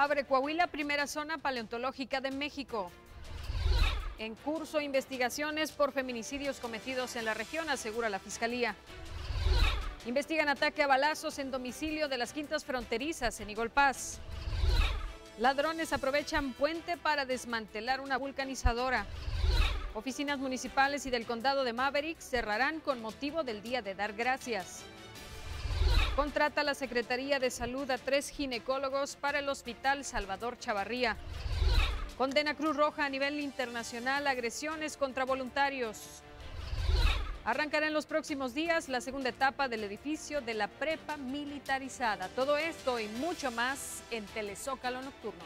Abre Coahuila primera zona paleontológica de México. En curso investigaciones por feminicidios cometidos en la región, asegura la Fiscalía. Investigan ataque a balazos en domicilio de las Quintas Fronterizas en Igolpaz. Ladrones aprovechan puente para desmantelar una vulcanizadora. Oficinas municipales y del condado de Maverick cerrarán con motivo del Día de Dar Gracias. Contrata la Secretaría de Salud a 3 ginecólogos para el Hospital Salvador Chavarría. Condena Cruz Roja a nivel internacional agresiones contra voluntarios. Arrancará en los próximos días la segunda etapa del edificio de la prepa militarizada. Todo esto y mucho más en Telezócalo Nocturno.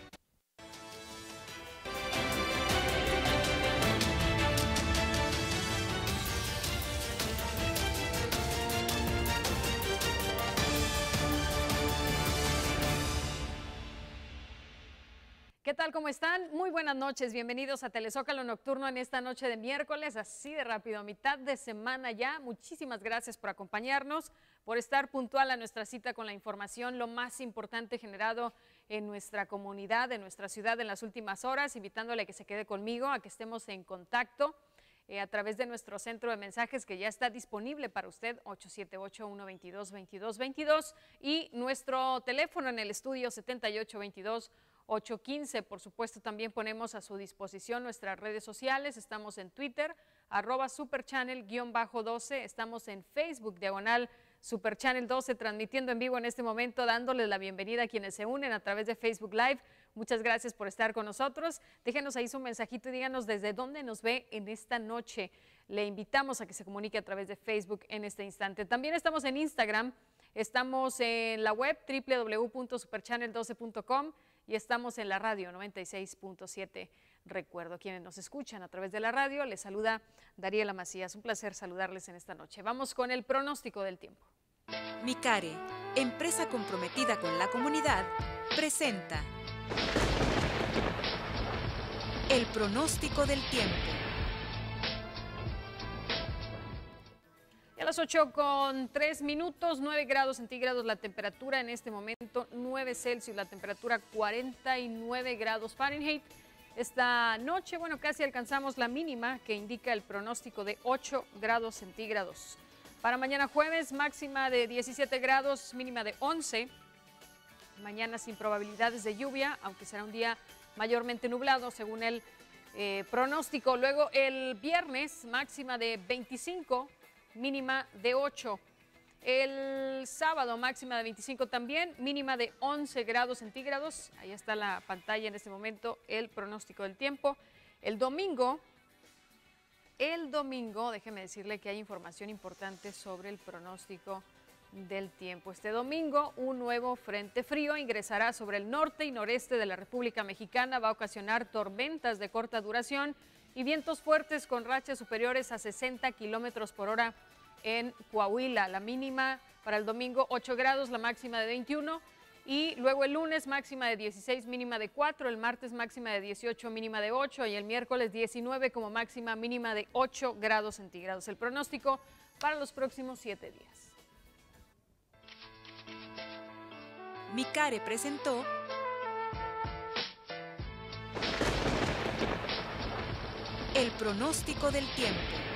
¿Qué tal? ¿Cómo están? Muy buenas noches, bienvenidos a Telezócalo Nocturno en esta noche de miércoles, así de rápido, a mitad de semana ya. Muchísimas gracias por acompañarnos, por estar puntual a nuestra cita con la información, lo más importante generado en nuestra comunidad, en nuestra ciudad en las últimas horas, invitándole a que se quede conmigo, a que estemos en contacto a través de nuestro centro de mensajes que ya está disponible para usted, 878-122-2222, y nuestro teléfono en el estudio 7822-815. Por supuesto, también ponemos a su disposición nuestras redes sociales. Estamos en Twitter, @superchannel_12. Estamos en Facebook, /Superchannel12, transmitiendo en vivo en este momento, dándoles la bienvenida a quienes se unen a través de Facebook Live. Muchas gracias por estar con nosotros. Déjenos ahí su mensajito y díganos desde dónde nos ve en esta noche. Le invitamos a que se comunique a través de Facebook en este instante. También estamos en Instagram, estamos en la web www.superchannel12.com. y estamos en la radio 96.7. Recuerdo, quienes nos escuchan a través de la radio, les saluda Dariela Macías. Un placer saludarles en esta noche. Vamos con el pronóstico del tiempo. Micare, empresa comprometida con la comunidad, presenta el pronóstico del tiempo. A las 8:03, 9 grados centígrados la temperatura en este momento, 9 Celsius la temperatura, 49 grados Fahrenheit. Esta noche, bueno, casi alcanzamos la mínima que indica el pronóstico de 8 grados centígrados. Para mañana jueves, máxima de 17 grados, mínima de 11. Mañana sin probabilidades de lluvia, aunque será un día mayormente nublado según el pronóstico. Luego el viernes, máxima de 25. Mínima de 8. El sábado máxima de 25 también, mínima de 11 grados centígrados. Ahí está la pantalla en este momento, el pronóstico del tiempo. El domingo, déjeme decirle que hay información importante sobre el pronóstico del tiempo. Este domingo, un nuevo frente frío ingresará sobre el norte y noreste de la República Mexicana. Va a ocasionar tormentas de corta duración y vientos fuertes con rachas superiores a 60 kilómetros por hora en Coahuila. La mínima para el domingo 8 grados, la máxima de 21. Y luego el lunes máxima de 16, mínima de 4. El martes máxima de 18, mínima de 8. Y el miércoles 19 como máxima, mínima de 8 grados centígrados. El pronóstico para los próximos 7 días. Micare presentó el pronóstico del tiempo.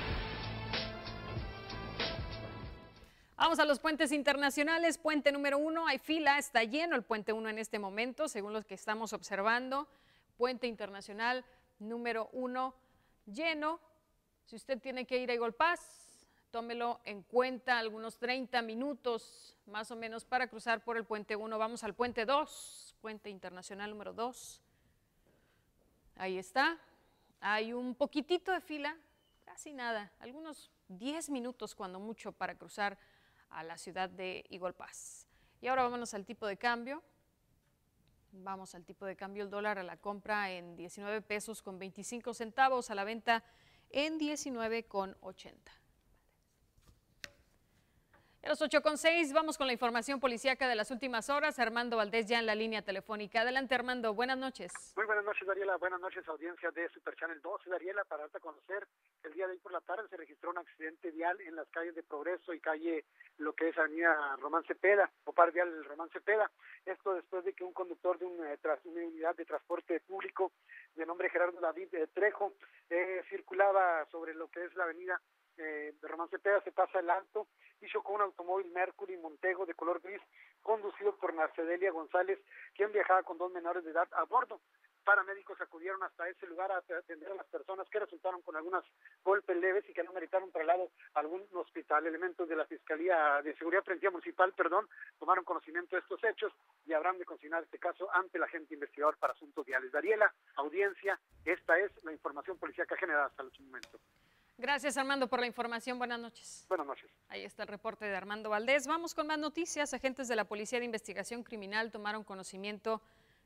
Vamos a los puentes internacionales. Puente número 1, hay fila, está lleno el puente 1 en este momento, según los que estamos observando. Puente internacional número 1 lleno. Si usted tiene que ir a Igolpaz, tómelo en cuenta, algunos 30 minutos más o menos para cruzar por el puente 1. Vamos al puente 2, puente internacional número 2. Ahí está. Hay un poquitito de fila, casi nada, algunos 10 minutos cuando mucho para cruzar a la ciudad de Igolpaz. Y ahora vámonos al tipo de cambio. Vamos al tipo de cambio, el dólar a la compra en 19 pesos con 25 centavos, a la venta en 19,80. A las 8:06 vamos con la información policíaca de las últimas horas. Armando Valdés ya en la línea telefónica. Adelante, Armando, buenas noches. Muy buenas noches, Dariela. Buenas noches, audiencia de Super Channel 12. Dariela, para darte a conocer, el día de hoy por la tarde se registró un accidente vial en las calles de Progreso y calle, lo que es avenida Román Cepeda, o par vial Román Cepeda. Esto después de que un conductor de una unidad de transporte público de nombre Gerardo David Trejo circulaba sobre lo que es la avenida de Román Cepeda, se pasa el alto y chocó un automóvil Mercury Montego de color gris conducido por Narcedelia González, quien viajaba con 2 menores de edad a bordo. Paramédicos acudieron hasta ese lugar a atender a las personas que resultaron con algunos golpes leves y que no meritaron traslado a algún hospital. Elementos de la Fiscalía de Seguridad Preventiva Municipal, tomaron conocimiento de estos hechos y habrán de consignar este caso ante el agente investigador para asuntos viales. Dariela, audiencia, esta es la información policíaca generada hasta el momento. Gracias, Armando, por la información. Buenas noches. Buenas noches. Ahí está el reporte de Armando Valdés. Vamos con más noticias. Agentes de la Policía de Investigación Criminal tomaron conocimiento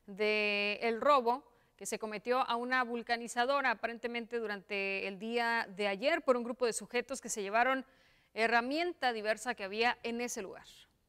del robo que se cometió a una vulcanizadora aparentemente durante el día de ayer por un grupo de sujetos que se llevaron herramienta diversa que había en ese lugar.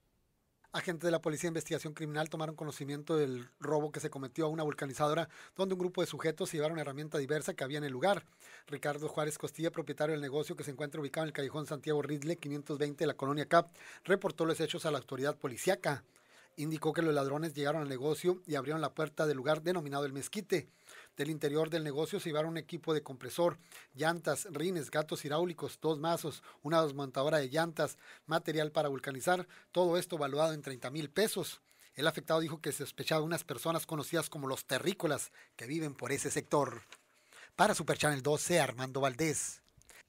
Agentes de la Policía de Investigación Criminal tomaron conocimiento del robo que se cometió a una vulcanizadora donde un grupo de sujetos se llevaron herramienta diversa que había en el lugar. Ricardo Juárez Costilla, propietario del negocio que se encuentra ubicado en el callejón Santiago Ridley 520 de la colonia CAP, reportó los hechos a la autoridad policíaca. Indicó que los ladrones llegaron al negocio y abrieron la puerta del lugar denominado El Mezquite. Del interior del negocio se llevaron un equipo de compresor, llantas, rines, gatos hidráulicos, 2 mazos, una desmontadora de llantas, material para vulcanizar, todo esto valuado en 30,000 pesos. El afectado dijo que se sospechaba de unas personas conocidas como los terrícolas que viven por ese sector. Para Super Channel 12, Armando Valdés.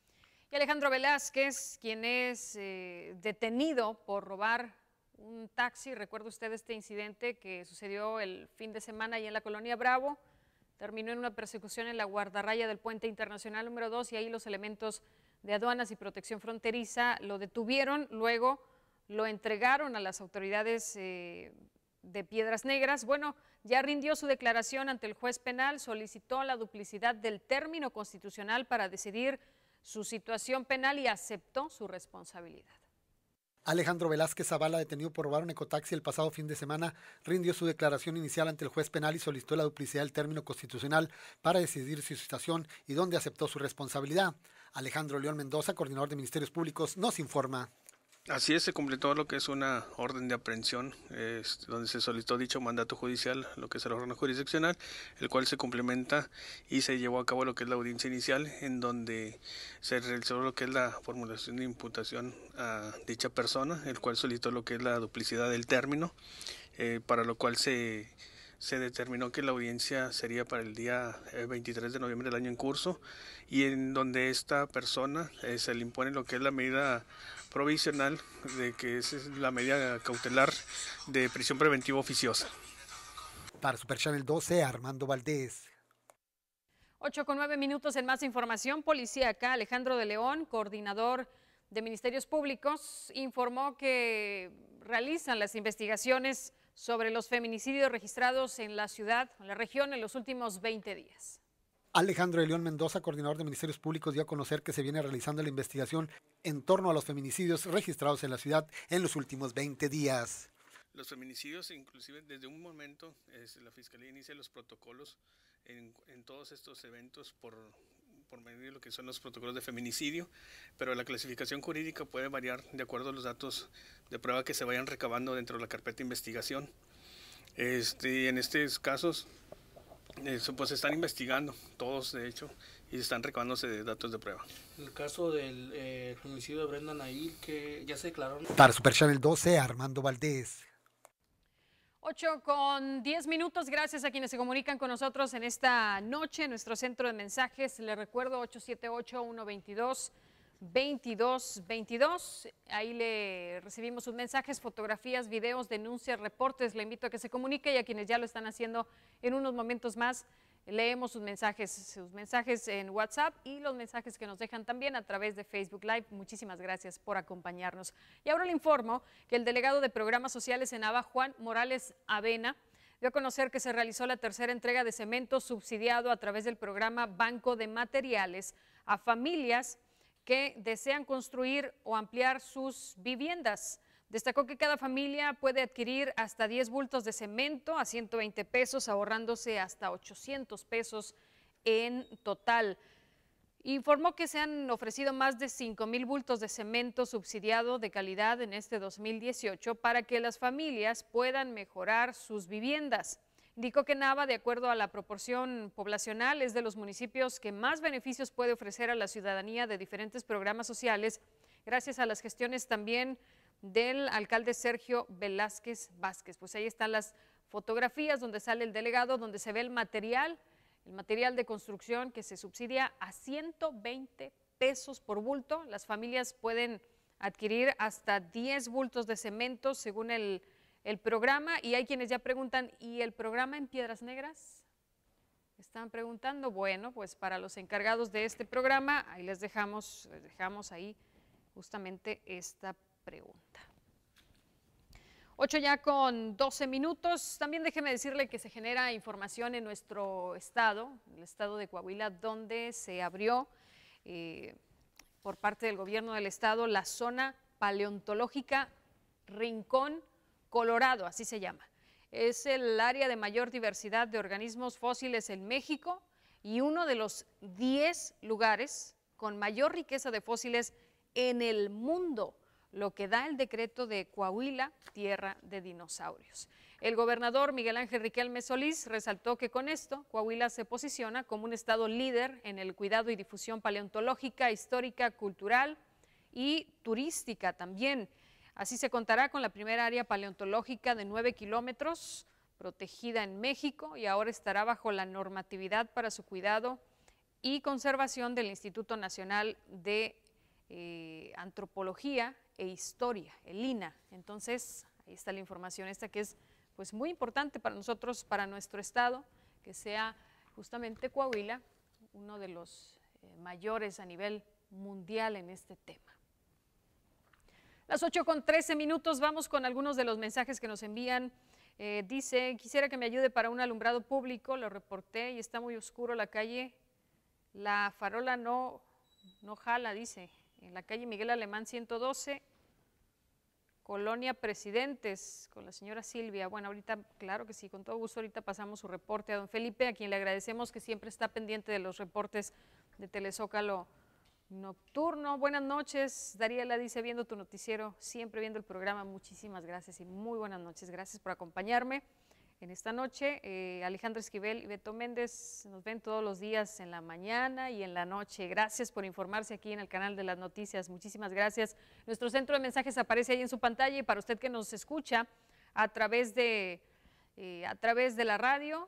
Y Alejandro Velázquez, quien es detenido por robar un taxi. Recuerda usted este incidente que sucedió el fin de semana ahí en la colonia Bravo. Terminó en una persecución en la guardarraya del Puente Internacional número 2 y ahí los elementos de aduanas y protección fronteriza lo detuvieron, luego lo entregaron a las autoridades de Piedras Negras. Bueno, ya rindió su declaración ante el juez penal, solicitó la duplicidad del término constitucional para decidir su situación penal y aceptó su responsabilidad. Alejandro Velázquez Zavala, detenido por robar un ecotaxi el pasado fin de semana, rindió su declaración inicial ante el juez penal y solicitó la duplicidad del término constitucional para decidir su situación y donde aceptó su responsabilidad. Alejandro León Mendoza, coordinador de Ministerios Públicos, nos informa. Así es, se completó lo que es una orden de aprehensión, donde se solicitó dicho mandato judicial, lo que es el órgano jurisdiccional, el cual se complementa y se llevó a cabo lo que es la audiencia inicial, en donde se realizó lo que es la formulación de imputación a dicha persona, el cual solicitó lo que es la duplicidad del término, para lo cual se determinó que la audiencia sería para el día 23 de noviembre del año en curso, y en donde esta persona se le impone lo que es la medida provisional, de que es la medida cautelar de prisión preventiva oficiosa. Para Super Channel 12, Armando Valdés. 8:09 en más información policíaca. Alejandro de León, coordinador de Ministerios Públicos, informó que realizan las investigaciones sobre los feminicidios registrados en la ciudad, en la región, en los últimos 20 días. Alejandro de León Mendoza, coordinador de Ministerios Públicos, dio a conocer que se viene realizando la investigación en torno a los feminicidios registrados en la ciudad en los últimos 20 días. Los feminicidios, inclusive desde un momento, la Fiscalía inicia los protocolos en todos estos eventos por medio de lo que son los protocolos de feminicidio, pero la clasificación jurídica puede variar de acuerdo a los datos de prueba que se vayan recabando dentro de la carpeta de investigación. En estos casos, pues se están investigando todos, de hecho, y se están recabándose de datos de prueba. El caso del feminicidio de Brenda Nail, que ya se declararon. Para Super Channel 12, Armando Valdés. 8:10, gracias a quienes se comunican con nosotros en esta noche en nuestro centro de mensajes. Les recuerdo 878-122-2222. Ahí le recibimos sus mensajes, fotografías, videos, denuncias, reportes. Le invito a que se comunique y a quienes ya lo están haciendo en unos momentos más. Leemos sus mensajes en WhatsApp y los mensajes que nos dejan también a través de Facebook Live. Muchísimas gracias por acompañarnos. Y ahora le informo que el delegado de Programas Sociales en ABA, Juan Morales Avena, dio a conocer que se realizó la tercera entrega de cemento subsidiado a través del programa Banco de Materiales a familias que desean construir o ampliar sus viviendas. Destacó que cada familia puede adquirir hasta 10 bultos de cemento a 120 pesos, ahorrándose hasta 800 pesos en total. Informó que se han ofrecido más de 5,000 bultos de cemento subsidiado de calidad en este 2018 para que las familias puedan mejorar sus viviendas. Indicó que Nava, de acuerdo a la proporción poblacional, es de los municipios que más beneficios puede ofrecer a la ciudadanía de diferentes programas sociales, gracias a las gestiones también del alcalde Sergio Velázquez Vázquez. Pues ahí están las fotografías donde sale el delegado, donde se ve el material de construcción que se subsidia a 120 pesos por bulto. Las familias pueden adquirir hasta 10 bultos de cemento según el programa, y hay quienes ya preguntan, ¿y el programa en Piedras Negras? Están preguntando. Bueno, pues para los encargados de este programa, ahí les dejamos ahí justamente esta pregunta. 8:12 a.m. También déjeme decirle que se genera información en nuestro estado, el estado de Coahuila, donde se abrió por parte del gobierno del estado la zona paleontológica Rincón Colorado, así se llama. Es el área de mayor diversidad de organismos fósiles en México y uno de los 10 lugares con mayor riqueza de fósiles en el mundo, lo que da el decreto de Coahuila, tierra de dinosaurios. El gobernador Miguel Ángel Riquelme Solís resaltó que con esto Coahuila se posiciona como un estado líder en el cuidado y difusión paleontológica, histórica, cultural y turística también. Así se contará con la primera área paleontológica de 9 kilómetros, protegida en México, y ahora estará bajo la normatividad para su cuidado y conservación del Instituto Nacional de Antropología e Historia, el INAH. Entonces, ahí está la información esta que es pues muy importante para nosotros, para nuestro estado, que sea justamente Coahuila uno de los mayores a nivel mundial en este tema. Las 8:13 a.m, vamos con algunos de los mensajes que nos envían. Dice, quisiera que me ayude para un alumbrado público, lo reporté y está muy oscuro la calle, la farola no jala, dice, en la calle Miguel Alemán 112, Colonia Presidentes, con la señora Silvia. Bueno, ahorita, claro que sí, con todo gusto, ahorita pasamos su reporte a don Felipe, a quien le agradecemos que siempre está pendiente de los reportes de Telezócalo Nocturno. Buenas noches, Dariela dice, viendo tu noticiero, siempre viendo el programa, muchísimas gracias y muy buenas noches, gracias por acompañarme en esta noche. Alejandro Esquivel y Beto Méndez nos ven todos los días en la mañana y en la noche. Gracias por informarse aquí en el canal de las noticias, muchísimas gracias. Nuestro centro de mensajes aparece ahí en su pantalla, y para usted que nos escucha a través de la radio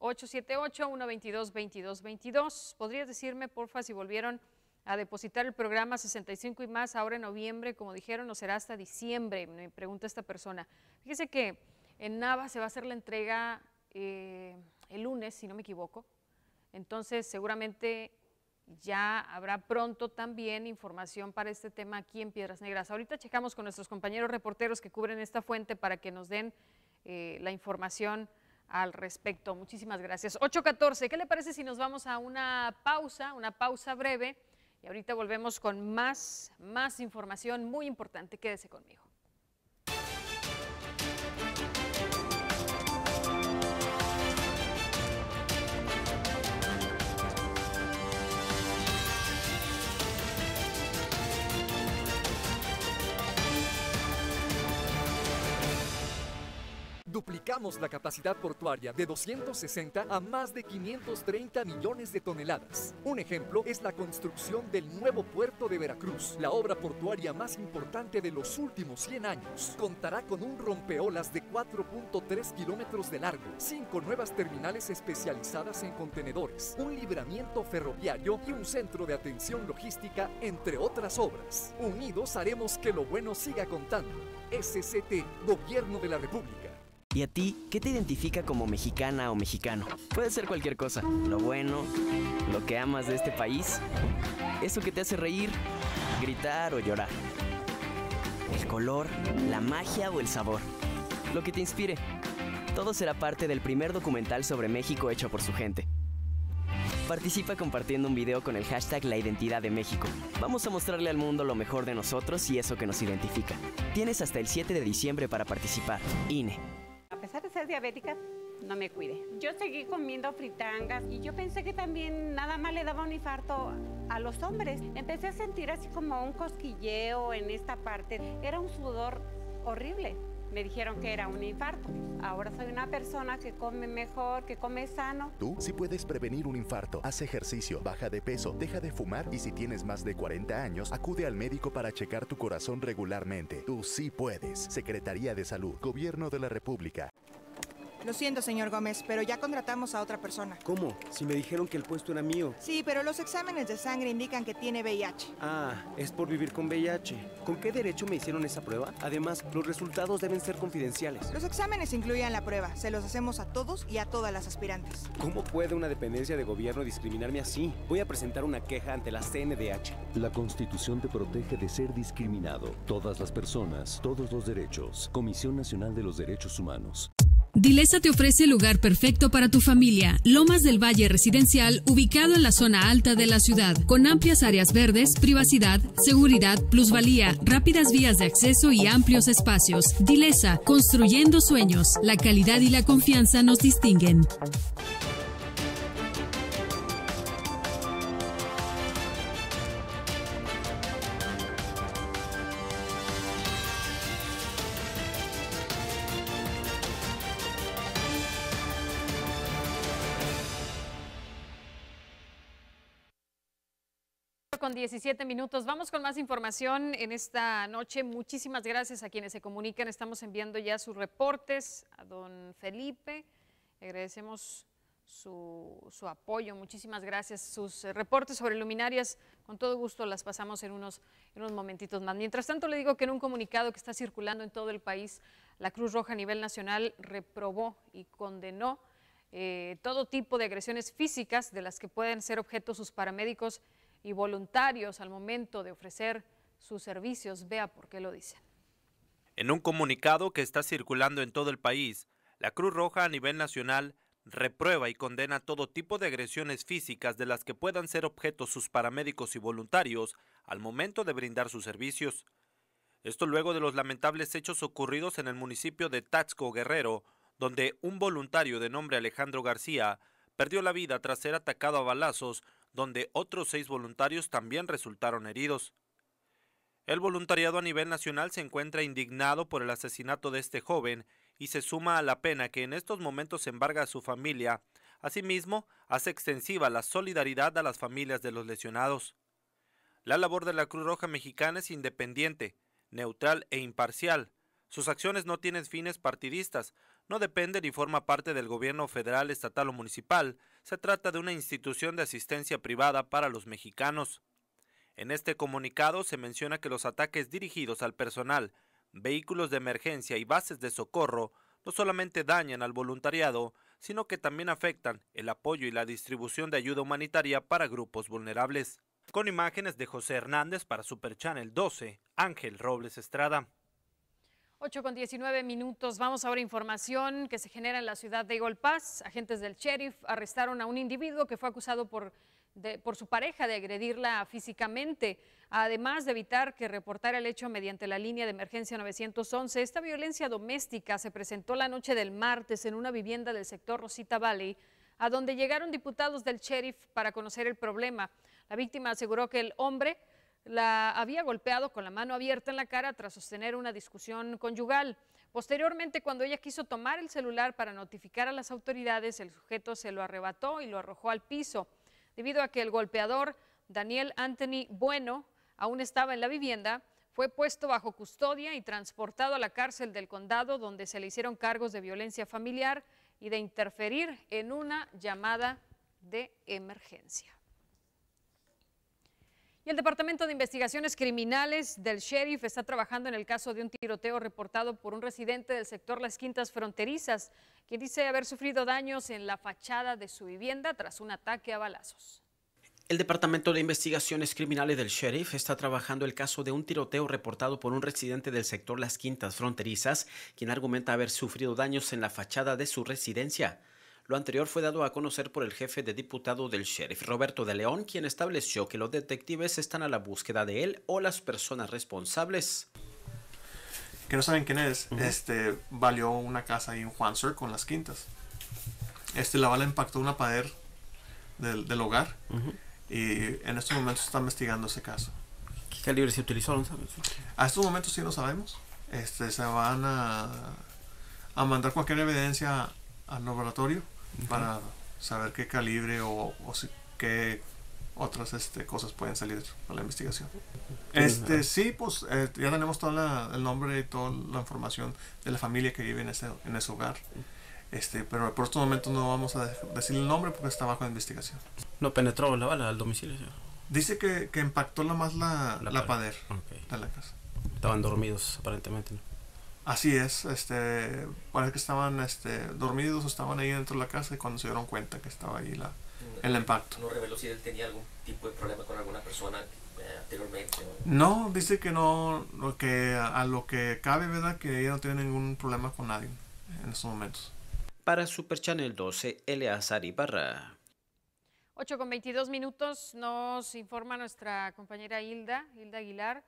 878-122-2222, ¿podrías decirme, porfa, si volvieron a depositar el programa 65 y más ahora en noviembre, como dijeron, o será hasta diciembre? Me pregunta esta persona. Fíjese que en Nava se va a hacer la entrega el lunes, si no me equivoco. Entonces, seguramente ya habrá pronto también información para este tema aquí en Piedras Negras. Ahorita checamos con nuestros compañeros reporteros que cubren esta fuente para que nos den la información al respecto. Muchísimas gracias. 8:14, ¿qué le parece si nos vamos a una pausa breve? Y ahorita volvemos con más información muy importante. Quédese conmigo. Duplicamos la capacidad portuaria de 260 a más de 530 millones de toneladas. Un ejemplo es la construcción del nuevo puerto de Veracruz, la obra portuaria más importante de los últimos 100 años. Contará con un rompeolas de 4.3 kilómetros de largo, 5 nuevas terminales especializadas en contenedores, un libramiento ferroviario y un centro de atención logística, entre otras obras. Unidos haremos que lo bueno siga contando. SCT, Gobierno de la República. ¿Y a ti, qué te identifica como mexicana o mexicano? Puede ser cualquier cosa. Lo bueno, lo que amas de este país, eso que te hace reír, gritar o llorar. El color, la magia o el sabor. Lo que te inspire. Todo será parte del primer documental sobre México hecho por su gente. Participa compartiendo un video con el hashtag La Identidad de México. Vamos a mostrarle al mundo lo mejor de nosotros y eso que nos identifica. Tienes hasta el 7 de diciembre para participar. INE. A pesar de ser diabética, no me cuidé. Yo seguí comiendo fritangas y yo pensé que también nada más le daba un infarto a los hombres. Empecé a sentir así como un cosquilleo en esta parte. Era un sudor horrible. Me dijeron que era un infarto. Ahora soy una persona que come mejor, que come sano. Tú sí puedes prevenir un infarto. Haz ejercicio, baja de peso, deja de fumar y si tienes más de 40 años, acude al médico para checar tu corazón regularmente. Tú sí puedes. Secretaría de Salud, Gobierno de la República. Lo siento, señor Gómez, pero ya contratamos a otra persona. ¿Cómo? Si me dijeron que el puesto era mío. Sí, pero los exámenes de sangre indican que tiene VIH. Ah, es por vivir con VIH. ¿Con qué derecho me hicieron esa prueba? Además, los resultados deben ser confidenciales. Los exámenes incluían la prueba. Se los hacemos a todos y a todas las aspirantes. ¿Cómo puede una dependencia de gobierno discriminarme así? Voy a presentar una queja ante la CNDH. La Constitución te protege de ser discriminado. Todas las personas, todos los derechos. Comisión Nacional de los Derechos Humanos. Dilesa te ofrece el lugar perfecto para tu familia. Lomas del Valle Residencial, ubicado en la zona alta de la ciudad, con amplias áreas verdes, privacidad, seguridad, plusvalía, rápidas vías de acceso y amplios espacios. Dilesa, construyendo sueños. La calidad y la confianza nos distinguen. Con 17 minutos. Vamos con más información en esta noche. Muchísimas gracias a quienes se comunican. Estamos enviando ya sus reportes a don Felipe. Le agradecemos su apoyo. Muchísimas gracias. Sus reportes sobre luminarias, con todo gusto las pasamos en unos momentitos más. Mientras tanto, le digo que en un comunicado que está circulando en todo el país, la Cruz Roja a nivel nacional reprobó y condenó todo tipo de agresiones físicas de las que pueden ser objeto sus paramédicos y voluntarios al momento de ofrecer sus servicios. Vea por qué lo dicen. En un comunicado que está circulando en todo el país, la Cruz Roja a nivel nacional reprueba y condena todo tipo de agresiones físicas de las que puedan ser objeto sus paramédicos y voluntarios al momento de brindar sus servicios. Esto luego de los lamentables hechos ocurridos en el municipio de Taxco, Guerrero, donde un voluntario de nombre Alejandro García perdió la vida tras ser atacado a balazos, donde otros 6 voluntarios también resultaron heridos. El voluntariado a nivel nacional se encuentra indignado por el asesinato de este joven y se suma a la pena que en estos momentos embarga a su familia. Asimismo, hace extensiva la solidaridad a las familias de los lesionados. La labor de la Cruz Roja Mexicana es independiente, neutral e imparcial. Sus acciones no tienen fines partidistas, no depende ni forma parte del gobierno federal, estatal o municipal. Se trata de una institución de asistencia privada para los mexicanos. En este comunicado se menciona que los ataques dirigidos al personal, vehículos de emergencia y bases de socorro no solamente dañan al voluntariado, sino que también afectan el apoyo y la distribución de ayuda humanitaria para grupos vulnerables. Con imágenes de José Hernández para Super Channel 12, Ángel Robles Estrada. 8:19 minutos. Vamos ahora a información que se genera en la ciudad de Eagle Pass. Agentes del sheriff arrestaron a un individuo que fue acusado por su pareja de agredirla físicamente, además de evitar que reportara el hecho mediante la línea de emergencia 911. Esta violencia doméstica se presentó la noche del martes en una vivienda del sector Rosita Valley, a donde llegaron diputados del sheriff para conocer el problema. La víctima aseguró que el hombre la había golpeado con la mano abierta en la cara tras sostener una discusión conyugal. Posteriormente, cuando ella quiso tomar el celular para notificar a las autoridades, el sujeto se lo arrebató y lo arrojó al piso. Debido a que el golpeador, Daniel Anthony Bueno, aún estaba en la vivienda, fue puesto bajo custodia y transportado a la cárcel del condado, donde se le hicieron cargos de violencia familiar y de interferir en una llamada de emergencia. Y el Departamento de Investigaciones Criminales del Sheriff está trabajando en el caso de un tiroteo reportado por un residente del sector Las Quintas Fronterizas, quien dice haber sufrido daños en la fachada de su vivienda tras un ataque a balazos. El Departamento de Investigaciones Criminales del Sheriff está trabajando el caso de un tiroteo reportado por un residente del sector Las Quintas Fronterizas, quien argumenta haber sufrido daños en la fachada de su residencia. Lo anterior fue dado a conocer por el jefe de diputado del sheriff, Roberto de León, quien estableció que los detectives están a la búsqueda de él o las personas responsables. Que no saben quién es, valió una casa ahí en Juan con Las Quintas. La bala impactó una pared del hogar y en estos momentos está investigando ese caso. ¿Qué calibre se utilizó? ¿No sabes? A estos momentos sí lo sabemos. Se van a mandar cualquier evidencia al laboratorio para saber qué calibre o qué otras cosas pueden salir para la investigación. Sí, pues ya tenemos todo el nombre y toda la información de la familia que vive en ese hogar. Pero por estos momentos no vamos a decir el nombre porque está bajo investigación. ¿No penetró la bala al domicilio? Dice que impactó la pared de la casa. Estaban dormidos aparentemente, ¿no? Así es, parece que estaban dormidos o estaban ahí dentro de la casa y cuando se dieron cuenta que estaba ahí el impacto. ¿No reveló si él tenía algún tipo de problema con alguna persona anteriormente? No, dice que no, que a lo que cabe, ¿verdad? Que ella no tiene ningún problema con nadie en estos momentos. Para Super Channel 12, Eleazar Ibarra. 8:22 nos informa nuestra compañera Hilda Aguilar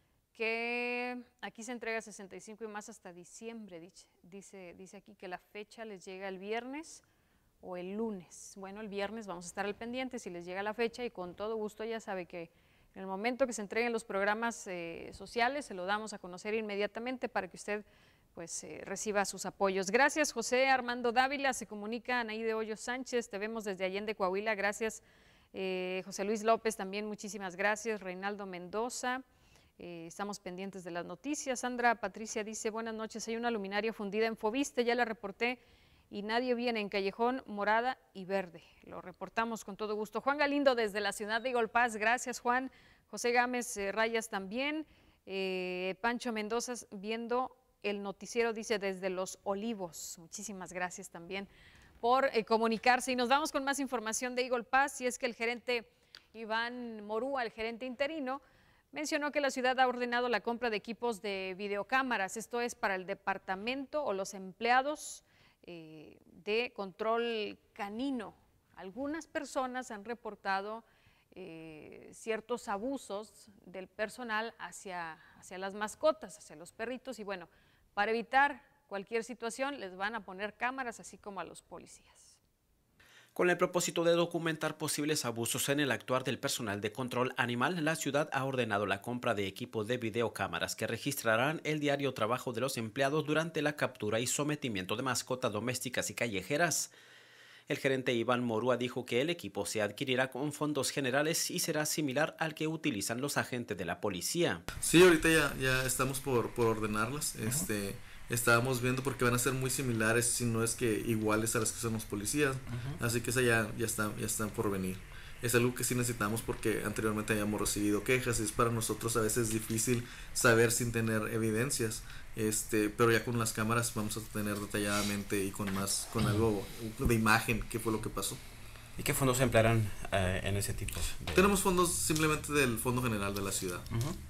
que aquí se entrega 65 y más hasta diciembre. Dice aquí que la fecha les llega el viernes o el lunes. Bueno, el viernes vamos a estar al pendiente si les llega la fecha y con todo gusto ya sabe que en el momento que se entreguen los programas sociales se lo damos a conocer inmediatamente para que usted pues reciba sus apoyos. Gracias, José Armando Dávila. Se comunica Anaide Hoyos Sánchez. Te vemos desde Allende, Coahuila. Gracias. José Luis López también, muchísimas gracias. Reinaldo Mendoza. Estamos pendientes de las noticias. Sandra Patricia dice, buenas noches, hay una luminaria fundida en Foviste, ya la reporté y nadie viene en Callejón Morada y Verde. Lo reportamos con todo gusto. Juan Galindo desde la ciudad de Eagle Pass, gracias Juan. José Gámez Rayas también. Pancho Mendoza viendo el noticiero, dice desde Los Olivos. Muchísimas gracias también por comunicarse. Y nos vamos con más información de Eagle Pass, y es que el gerente Iván Morúa, el gerente interino, mencionó que la ciudad ha ordenado la compra de equipos de videocámaras. Esto es para el departamento o los empleados de control canino. Algunas personas han reportado ciertos abusos del personal hacia las mascotas, hacia los perritos, y bueno, para evitar cualquier situación les van a poner cámaras, así como a los policías. Con el propósito de documentar posibles abusos en el actuar del personal de control animal, la ciudad ha ordenado la compra de equipos de videocámaras que registrarán el diario trabajo de los empleados durante la captura y sometimiento de mascotas domésticas y callejeras. El gerente Iván Morúa dijo que el equipo se adquirirá con fondos generales y será similar al que utilizan los agentes de la policía. Sí, ahorita ya estamos por ordenarlas. Estábamos viendo porque van a ser muy similares, si no es que iguales a las que son los policías. Así que esa ya están por venir. Es algo que sí necesitamos porque anteriormente habíamos recibido quejas y es para nosotros a veces difícil saber sin tener evidencias. Pero ya con las cámaras vamos a tener detalladamente y con algo de imagen qué fue lo que pasó. ¿Y qué fondos se emplearán en ese tipo? Tenemos fondos simplemente del Fondo General de la ciudad.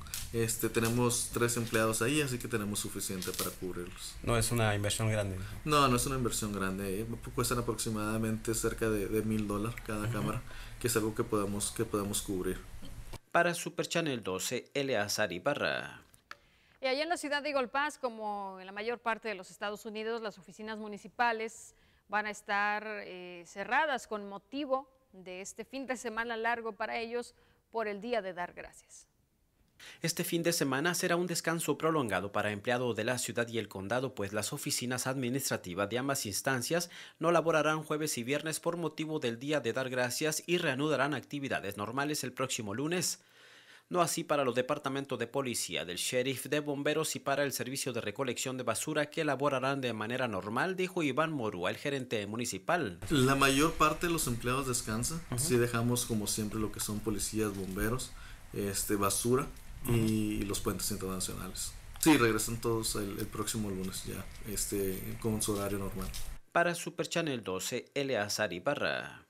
Tenemos 3 empleados ahí, así que tenemos suficiente para cubrirlos. ¿No es una inversión grande? No es una inversión grande. Cuestan aproximadamente cerca de $1,000 cada cámara, que es algo que podemos cubrir. Para Super Channel 12, Eleazar Ibarra. Y allá en la ciudad de Eagle Pass, como en la mayor parte de los Estados Unidos, las oficinas municipales van a estar cerradas con motivo de este fin de semana largo para ellos por el Día de Dar Gracias. Este fin de semana será un descanso prolongado para empleados de la ciudad y el condado, pues las oficinas administrativas de ambas instancias no laborarán jueves y viernes por motivo del Día de Dar Gracias y reanudarán actividades normales el próximo lunes. No así para los departamentos de policía, del sheriff, de bomberos y para el servicio de recolección de basura, que laborarán de manera normal, dijo Iván Morúa, el gerente municipal. La mayor parte de los empleados descansa. Sí dejamos como siempre lo que son policías, bomberos, basura y los puentes internacionales. Sí, regresan todos el próximo lunes ya, con su horario normal. Para Super Channel 12, Eleazar Ibarra.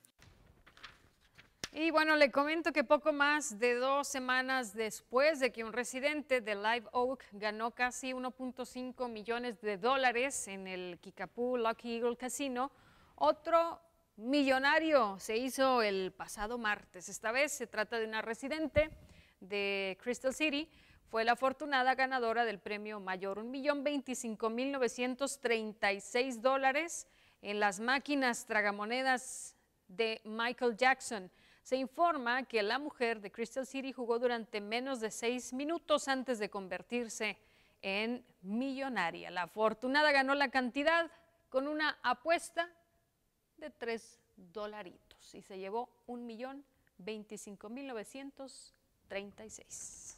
Y bueno, le comento que poco más de 2 semanas después de que un residente de Live Oak ganó casi $1.5 millones en el Kickapoo Lucky Eagle Casino, Otro millonario se hizo el pasado martes. Esta vez se trata de una residente de Crystal City. Fue la afortunada ganadora del premio mayor, $1.025.936 en las máquinas tragamonedas de Michael Jackson. Se informa que la mujer de Crystal City jugó durante menos de 6 minutos antes de convertirse en millonaria. La afortunada ganó la cantidad con una apuesta de $3 y se llevó $1.025.936.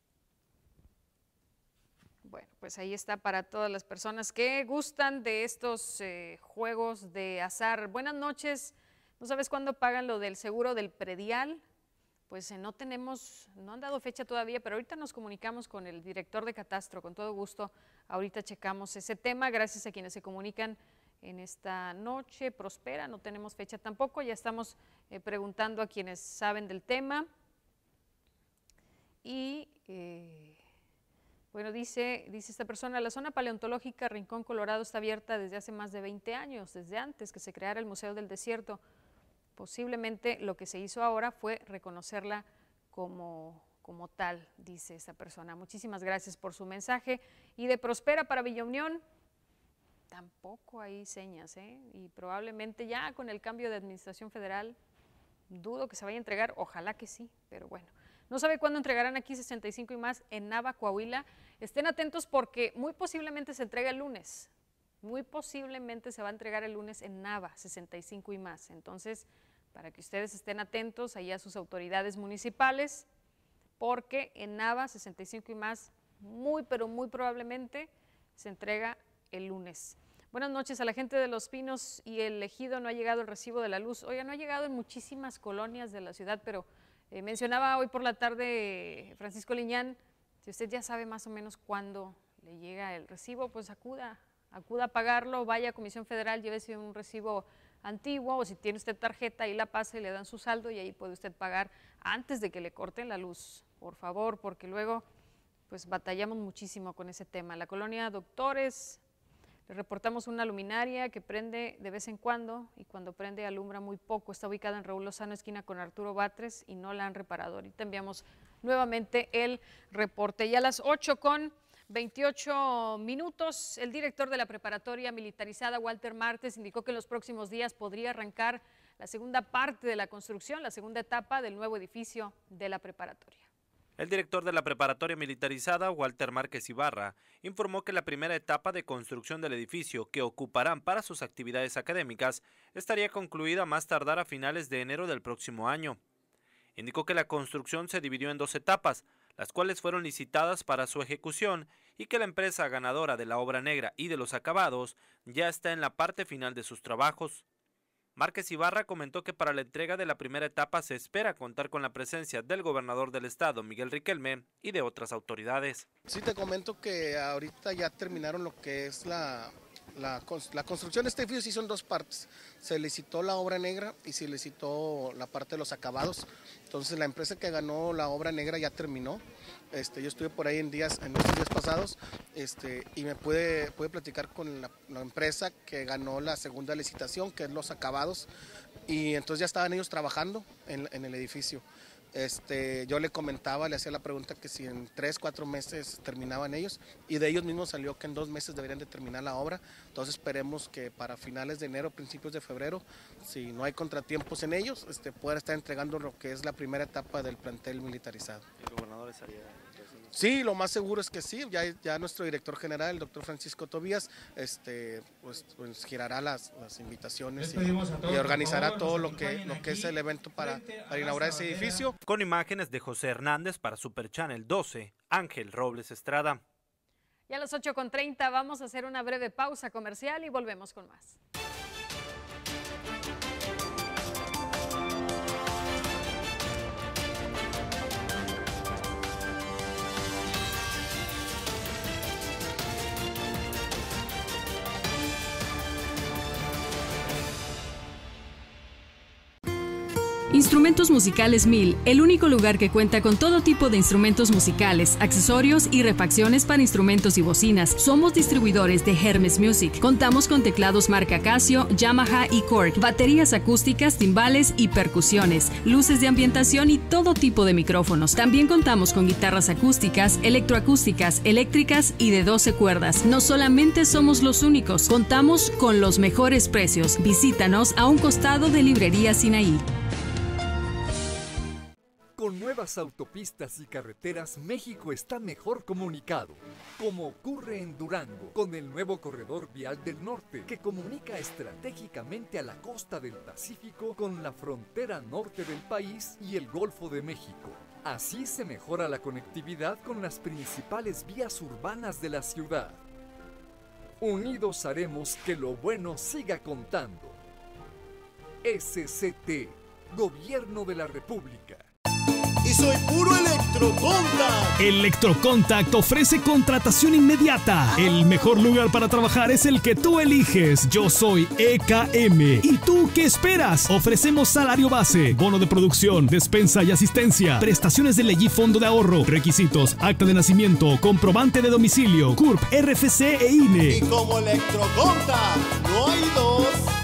Bueno, pues ahí está para todas las personas que gustan de estos juegos de azar. Buenas noches. ¿No sabes cuándo pagan lo del seguro del predial? Pues no han dado fecha todavía, pero ahorita nos comunicamos con el director de Catastro, con todo gusto. Ahorita checamos ese tema, gracias a quienes se comunican en esta noche. Prospera, no tenemos fecha tampoco, ya estamos preguntando a quienes saben del tema. Y bueno, dice esta persona, la zona paleontológica Rincón Colorado está abierta desde hace más de 20 años, desde antes que se creara el Museo del Desierto. Posiblemente lo que se hizo ahora fue reconocerla como tal, dice esta persona. Muchísimas gracias por su mensaje. Y de Prospera para Villa Unión, tampoco hay señas, y probablemente ya con el cambio de administración federal, dudo que se vaya a entregar, ojalá que sí, pero bueno. No sabe cuándo entregarán aquí 65 y más en Nava, Coahuila. Estén atentos porque muy posiblemente se entrega el lunes. Muy posiblemente se va a entregar el lunes en Nava, 65 y más. Entonces, para que ustedes estén atentos ahí a sus autoridades municipales, porque en Nava, 65 y más, pero muy probablemente se entrega el lunes. Buenas noches a la gente de Los Pinos y el Ejido. No ha llegado el recibo de la luz. Oiga, no ha llegado en muchísimas colonias de la ciudad, pero mencionaba hoy por la tarde Francisco Liñán, si usted ya sabe más o menos cuándo le llega el recibo, pues acuda a pagarlo, vaya a Comisión Federal, llévese un recibo antiguo, o si tiene usted tarjeta, ahí la pasa y le dan su saldo y ahí puede usted pagar antes de que le corten la luz, por favor, porque luego pues batallamos muchísimo con ese tema. La colonia Doctores, le reportamos una luminaria que prende de vez en cuando y cuando prende alumbra muy poco. Está ubicada en Raúl Lozano, esquina con Arturo Batres, y no la han reparado. Ahorita enviamos nuevamente el reporte. Y a las 8:28, el director de la preparatoria militarizada, Walter Martes, indicó que en los próximos días podría arrancar la segunda parte de la construcción, la segunda etapa del nuevo edificio de la preparatoria. El director de la preparatoria militarizada, Walter Márquez Ibarra, informó que la primera etapa de construcción del edificio que ocuparán para sus actividades académicas estaría concluida más tardar a finales de enero del próximo año. Indicó que la construcción se dividió en 2 etapas, las cuales fueron licitadas para su ejecución y que la empresa ganadora de la obra negra y de los acabados ya está en la parte final de sus trabajos. Márquez Ibarra comentó que para la entrega de la primera etapa se espera contar con la presencia del gobernador del estado, Miguel Riquelme, y de otras autoridades. Sí, te comento que ahorita ya terminaron lo que es la construcción de este edificio. Sí, son 2 partes. Se licitó la obra negra y se licitó la parte de los acabados. Entonces la empresa que ganó la obra negra ya terminó. Yo estuve por ahí en estos días pasados y me pude platicar con la empresa que ganó la segunda licitación, que es los acabados, y entonces ya estaban ellos trabajando en el edificio. Yo le comentaba, le hacía la pregunta que si en 3-4 meses terminaban ellos, y de ellos mismos salió que en 2 meses deberían de terminar la obra. Entonces esperemos que para finales de enero, principios de febrero, si no hay contratiempos en ellos, puedan estar entregando lo que es la primera etapa del plantel militarizado. ¿El gobernador estaría? Sí, lo más seguro es que sí. Ya nuestro director general, el doctor Francisco Tobías, pues girará las invitaciones y organizará todo lo que es el evento para inaugurar ese edificio. Con imágenes de José Hernández para Super Channel 12, Ángel Robles Estrada. Y a las 8:30 vamos a hacer una breve pausa comercial y volvemos con más. Instrumentos Musicales 1000, el único lugar que cuenta con todo tipo de instrumentos musicales, accesorios y refacciones para instrumentos y bocinas. Somos distribuidores de Hermes Music. Contamos con teclados marca Casio, Yamaha y Korg, baterías acústicas, timbales y percusiones, luces de ambientación y todo tipo de micrófonos. También contamos con guitarras acústicas, electroacústicas, eléctricas y de 12 cuerdas. No solamente somos los únicos, contamos con los mejores precios. Visítanos a un costado de Librería Sinaí. Con nuevas autopistas y carreteras, México está mejor comunicado, como ocurre en Durango, con el nuevo corredor vial del norte, que comunica estratégicamente a la costa del Pacífico con la frontera norte del país y el Golfo de México. Así se mejora la conectividad con las principales vías urbanas de la ciudad. Unidos haremos que lo bueno siga contando. SCT, Gobierno de la República. Y soy puro Electrocontact. Electrocontact ofrece contratación inmediata. El mejor lugar para trabajar es el que tú eliges. Yo soy EKM. ¿Y tú qué esperas? Ofrecemos salario base, bono de producción, despensa y asistencia, prestaciones de ley y fondo de ahorro, requisitos, acta de nacimiento, comprobante de domicilio, CURP, RFC e INE. Y como Electrocontact, no hay dos.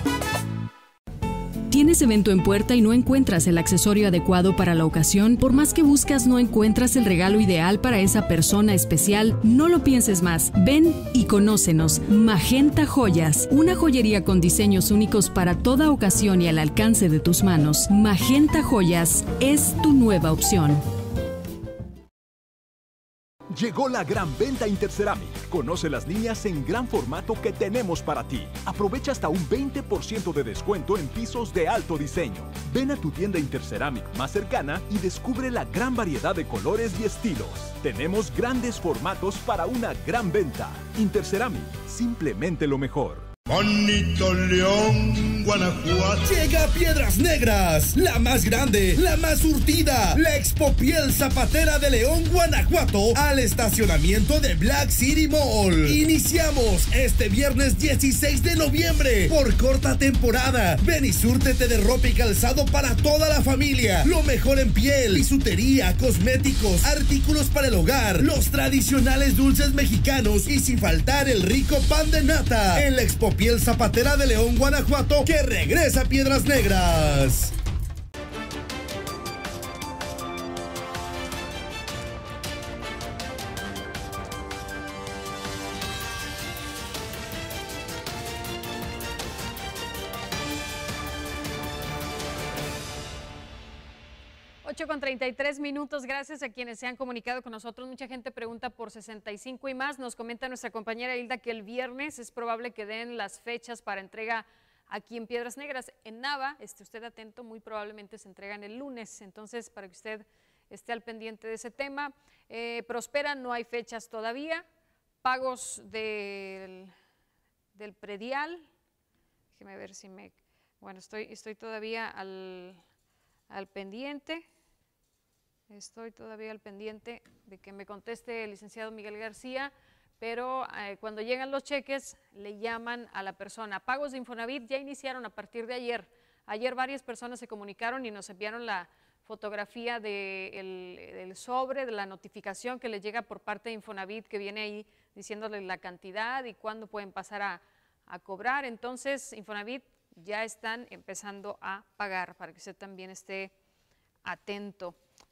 ¿Tienes evento en puerta y no encuentras el accesorio adecuado para la ocasión? Por más que buscas, no encuentras el regalo ideal para esa persona especial. No lo pienses más. Ven y conócenos. Magenta Joyas, una joyería con diseños únicos para toda ocasión y al alcance de tus manos. Magenta Joyas es tu nueva opción. Llegó la gran venta Interceramic. Conoce las líneas en gran formato que tenemos para ti. Aprovecha hasta un 20% de descuento en pisos de alto diseño. Ven a tu tienda Interceramic más cercana y descubre la gran variedad de colores y estilos. Tenemos grandes formatos para una gran venta. Interceramic, simplemente lo mejor. Bonito León, Guanajuato. Llega a Piedras Negras, la más grande, la más surtida, la Expo Piel Zapatera de León, Guanajuato, al estacionamiento de Black City Mall. Iniciamos este viernes 16 de noviembre por corta temporada. Ven y súrtete de ropa y calzado para toda la familia. Lo mejor en piel, bisutería, cosméticos, artículos para el hogar, los tradicionales dulces mexicanos y sin faltar el rico pan de nata. En la Expo Piel Zapatera de León, Guanajuato, que regresa a Piedras Negras. Con 33 minutos, gracias a quienes se han comunicado con nosotros. Mucha gente pregunta por 65 y más. Nos comenta nuestra compañera Hilda que el viernes es probable que den las fechas para entrega aquí en Piedras Negras. En Nava, esté usted atento, muy probablemente se entregan el lunes. Entonces, para que usted esté al pendiente de ese tema. Prospera, no hay fechas todavía. Pagos del predial. Déjeme ver si me... Bueno, estoy todavía al pendiente. Estoy todavía al pendiente de que me conteste el licenciado Miguel García, pero cuando llegan los cheques le llaman a la persona. Pagos de Infonavit ya iniciaron a partir de ayer. Ayer varias personas se comunicaron y nos enviaron la fotografía del sobre, de la notificación que les llega por parte de Infonavit, que viene ahí diciéndoles la cantidad y cuándo pueden pasar a cobrar. Entonces, Infonavit ya están empezando a pagar, para que usted también esté atento.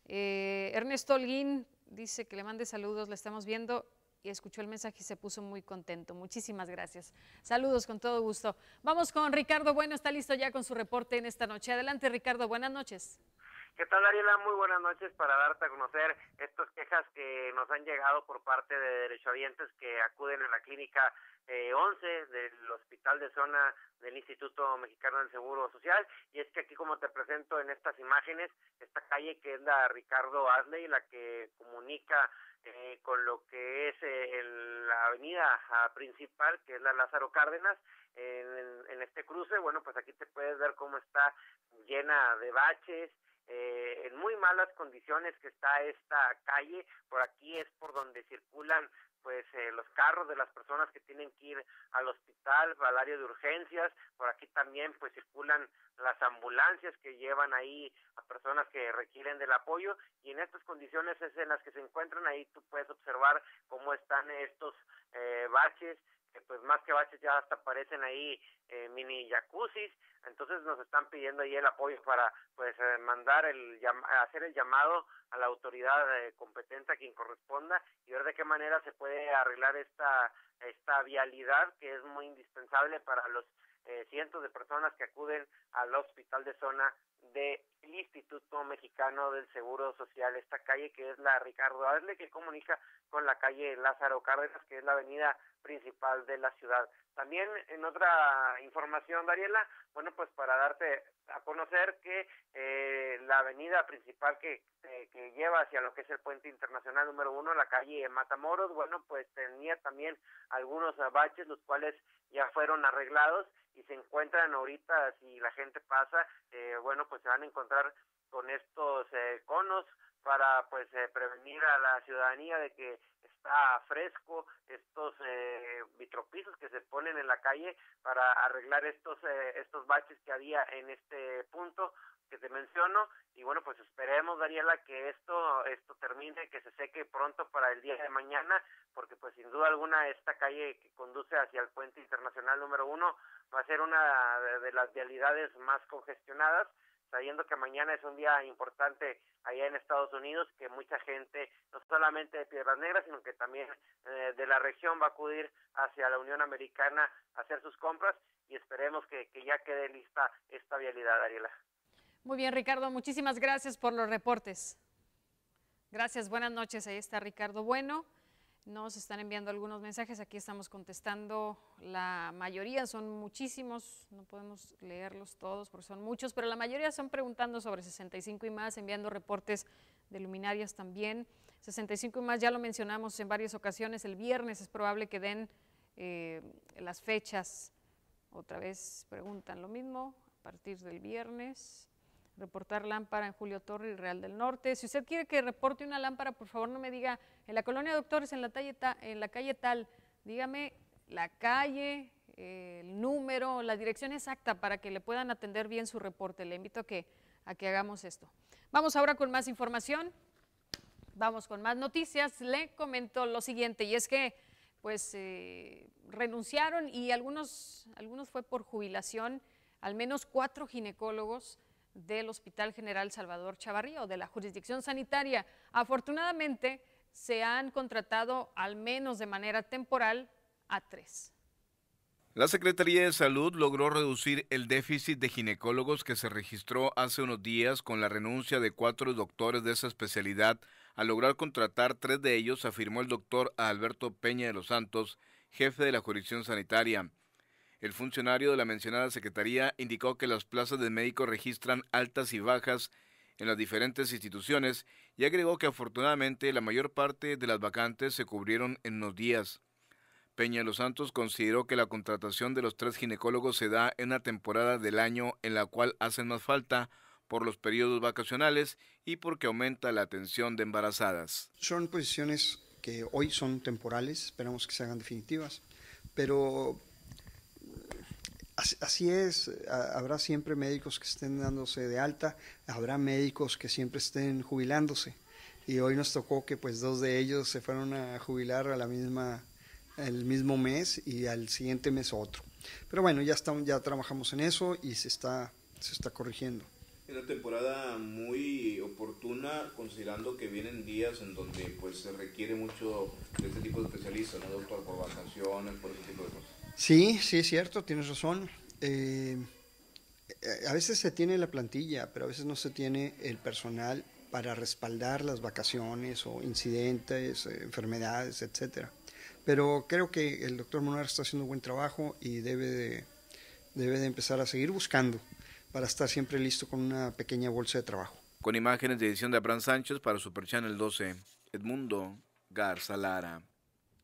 Ernesto Holguín dice que le mande saludos, le estamos viendo y escuchó el mensaje y se puso muy contento. Muchísimas gracias. Saludos con todo gusto. Vamos con Ricardo Bueno, está listo ya con su reporte en esta noche. Adelante, Ricardo, buenas noches. ¿Qué tal, Ariela? Muy buenas noches para darte a conocer estas quejas que nos han llegado por parte de derechohabientes que acuden a la clínica 11 del hospital de zona del Instituto Mexicano del Seguro Social. Y es que aquí, como te presento en estas imágenes, esta calle que es la Ricardo Asley, la que comunica con lo que es la avenida principal, que es la Lázaro Cárdenas, en este cruce. Bueno, pues aquí te puedes ver cómo está llena de baches, en muy malas condiciones que está esta calle. Por aquí es por donde circulan pues los carros de las personas que tienen que ir al hospital, al área de urgencias. Por aquí también pues circulan las ambulancias que llevan ahí a personas que requieren del apoyo, y en estas condiciones es en las que se encuentran. Ahí tú puedes observar cómo están estos baches, que pues más que baches ya hasta parecen ahí mini jacuzzis. Entonces nos están pidiendo ahí el apoyo para pues hacer el llamado a la autoridad competente, a quien corresponda, y ver de qué manera se puede arreglar esta vialidad, que es muy indispensable para los cientos de personas que acuden al hospital de zona del Instituto Mexicano del Seguro Social. Esta calle que es la Ricardo Adle, que comunica con la calle Lázaro Cárdenas, que es la avenida principal de la ciudad. También en otra información, Dariela, bueno, pues para darte a conocer que la avenida principal que lleva hacia lo que es el puente internacional número 1, la calle Matamoros, bueno, pues tenía también algunos baches, los cuales ya fueron arreglados y se encuentran ahorita, si la gente pasa, bueno, pues se van a encontrar con estos conos para pues prevenir a la ciudadanía de que está fresco, estos vitropisos que se ponen en la calle para arreglar estos baches que había en este punto que te menciono. Y bueno, pues esperemos, Dariela, que esto termine, que se seque pronto para el día de mañana, porque pues sin duda alguna esta calle que conduce hacia el puente internacional número 1 va a ser una de las vialidades más congestionadas, sabiendo que mañana es un día importante allá en Estados Unidos, que mucha gente, no solamente de Piedras Negras, sino que también de la región va a acudir hacia la Unión Americana a hacer sus compras, y esperemos que ya quede lista esta vialidad, Ariela. Muy bien, Ricardo, muchísimas gracias por los reportes. Gracias, buenas noches. Ahí está Ricardo Bueno. Nos están enviando algunos mensajes, aquí estamos contestando la mayoría, son muchísimos, no podemos leerlos todos porque son muchos, pero la mayoría están preguntando sobre 65 y más, enviando reportes de luminarias también. 65 y más ya lo mencionamos en varias ocasiones, el viernes es probable que den las fechas, otra vez preguntan lo mismo, a partir del viernes. Reportar lámpara en Julio Torre y Real del Norte. Si usted quiere que reporte una lámpara, por favor no me diga en la colonia Doctores, en la calle tal, dígame la calle, el número, la dirección exacta para que le puedan atender bien su reporte. Le invito a que hagamos esto. Vamos ahora con más información, vamos con más noticias. Le comento lo siguiente, y es que pues renunciaron, y algunos fue por jubilación, al menos 4 ginecólogos del Hospital General Salvador Chavarría, o de la jurisdicción sanitaria. Afortunadamente, se han contratado, al menos de manera temporal, a 3. La Secretaría de Salud logró reducir el déficit de ginecólogos que se registró hace unos días con la renuncia de 4 doctores de esa especialidad. Al lograr contratar 3 de ellos, afirmó el doctor Alberto Peña de los Santos, jefe de la jurisdicción sanitaria. El funcionario de la mencionada secretaría indicó que las plazas de médicos registran altas y bajas en las diferentes instituciones, y agregó que afortunadamente la mayor parte de las vacantes se cubrieron en unos días. Peña de los Santos consideró que la contratación de los 3 ginecólogos se da en una temporada del año en la cual hacen más falta por los periodos vacacionales y porque aumenta la atención de embarazadas. Son posiciones que hoy son temporales, esperamos que se hagan definitivas, pero así es, habrá siempre médicos que estén dándose de alta, habrá médicos que siempre estén jubilándose, y hoy nos tocó que pues 2 de ellos se fueron a jubilar el mismo mes, y al siguiente mes otro. Pero bueno, ya trabajamos en eso y se está corrigiendo. Es una temporada muy oportuna, considerando que vienen días en donde pues se requiere mucho de este tipo de especialistas, ¿no, doctor? Por vacaciones, por ese tipo de cosas. Sí, es cierto, tienes razón. A veces se tiene la plantilla, pero a veces no se tiene el personal para respaldar las vacaciones o incidentes, enfermedades, etcétera. Pero creo que el doctor Monar está haciendo un buen trabajo y debe de empezar a seguir buscando para estar siempre listo con una pequeña bolsa de trabajo. Con imágenes de edición de Abraham Sánchez para Super Channel 12, Edmundo Garza Lara.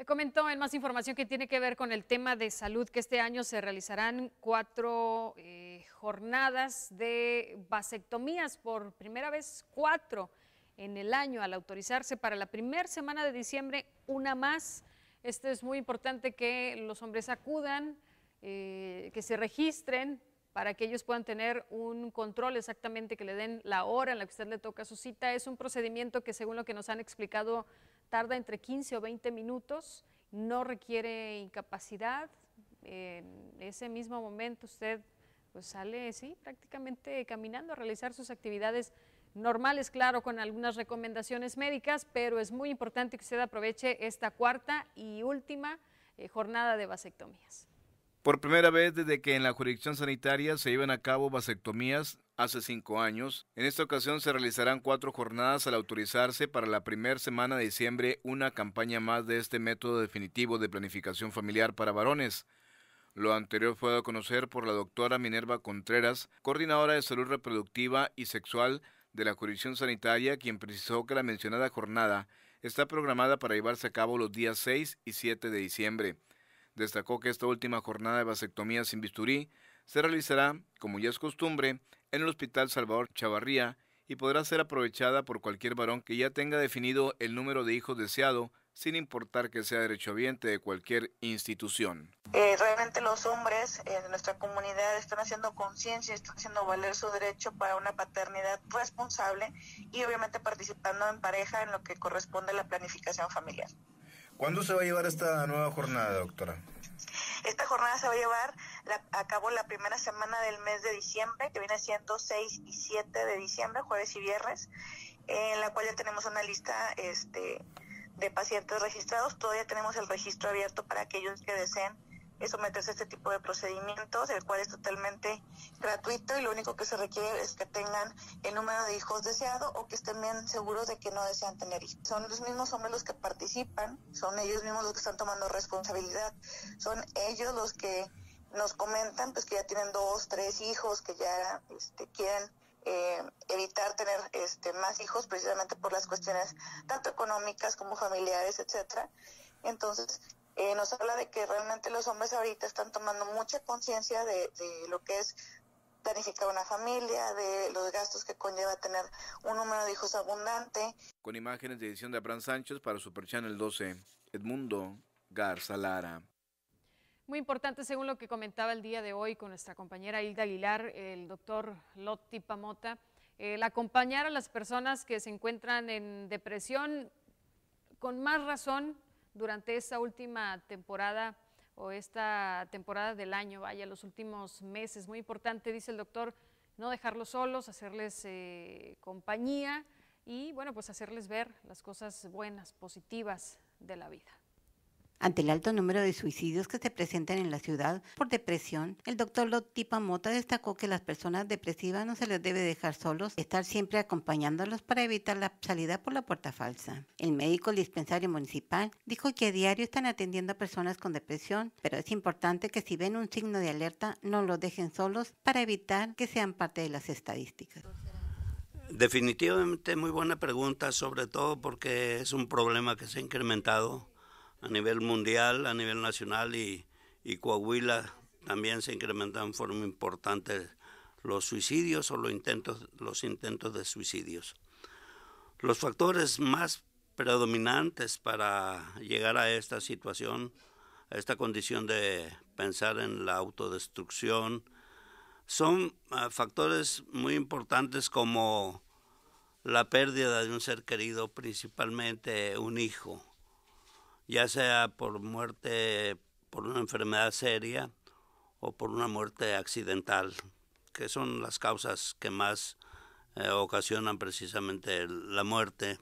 Le comento en más información que tiene que ver con el tema de salud que este año se realizarán 4 jornadas de vasectomías, por primera vez 4 en el año, al autorizarse para la primera semana de diciembre una más. Esto es muy importante que los hombres acudan, que se registren para que ellos puedan tener un control exactamente, que le den la hora en la que usted le toca su cita. Es un procedimiento que, según lo que nos han explicado, tarda entre 15 o 20 minutos, no requiere incapacidad. En ese mismo momento usted pues sale, sí, prácticamente caminando a realizar sus actividades normales, claro, con algunas recomendaciones médicas, pero es muy importante que usted aproveche esta 4ª y última jornada de vasectomías. Por primera vez desde que en la jurisdicción sanitaria se llevan a cabo vasectomías hace 5 años, en esta ocasión se realizarán 4 jornadas al autorizarse para la primera semana de diciembre una campaña más de este método definitivo de planificación familiar para varones. Lo anterior fue dado a conocer por la doctora Minerva Contreras, coordinadora de salud reproductiva y sexual de la jurisdicción sanitaria, quien precisó que la mencionada jornada está programada para llevarse a cabo los días 6 y 7 de diciembre. Destacó que esta última jornada de vasectomía sin bisturí se realizará, como ya es costumbre, en el Hospital Salvador Chavarría y podrá ser aprovechada por cualquier varón que ya tenga definido el número de hijos deseado, sin importar que sea derechohabiente de cualquier institución. Realmente los hombres de nuestra comunidad están haciendo conciencia, están haciendo valer su derecho para una paternidad responsable y obviamente participando en pareja en lo que corresponde a la planificación familiar. ¿Cuándo se va a llevar esta nueva jornada, doctora? Esta jornada se va a llevar a cabo la primera semana del mes de diciembre, que viene siendo 6 y 7 de diciembre, jueves y viernes, en la cual ya tenemos una lista de pacientes registrados. Todavía tenemos el registro abierto para aquellos que deseen someterse a este tipo de procedimientos, el cual es totalmente gratuito y lo único que se requiere es que tengan el número de hijos deseado o que estén bien seguros de que no desean tener hijos. Son los mismos hombres los que participan, son ellos mismos los que están tomando responsabilidad, son ellos los que nos comentan pues que ya tienen 2, 3 hijos, que ya quieren evitar tener más hijos precisamente por las cuestiones tanto económicas como familiares, etcétera. Entonces nos habla de que realmente los hombres ahorita están tomando mucha conciencia de lo que es planificar una familia, de los gastos que conlleva tener un número de hijos abundante. Con imágenes de edición de Abraham Sánchez para Super Channel 12, Edmundo Garza Lara. Muy importante, según lo que comentaba el día de hoy con nuestra compañera Hilda Aguilar, el doctor Lotti Pamota, el acompañar a las personas que se encuentran en depresión, con más razón durante esta última temporada o esta temporada del año, vaya, los últimos meses. Muy importante, dice el doctor, no dejarlos solos, hacerles compañía y, bueno, pues hacerles ver las cosas buenas, positivas de la vida. Ante el alto número de suicidios que se presentan en la ciudad por depresión, el doctor Lotti Pamota destacó que las personas depresivas no se les debe dejar solos, estar siempre acompañándolos para evitar la salida por la puerta falsa. El médico del dispensario municipal dijo que a diario están atendiendo a personas con depresión, pero es importante que si ven un signo de alerta no los dejen solos para evitar que sean parte de las estadísticas. Definitivamente muy buena pregunta, sobre todo porque es un problema que se ha incrementado a nivel mundial, a nivel nacional y Coahuila también se incrementan en forma importante los suicidios o los intentos de suicidios. Los factores más predominantes para llegar a esta situación, a esta condición de pensar en la autodestrucción, son factores muy importantes como la pérdida de un ser querido, principalmente un hijo, ya sea por muerte, por una enfermedad seria o por una muerte accidental, que son las causas que más ocasionan precisamente la muerte.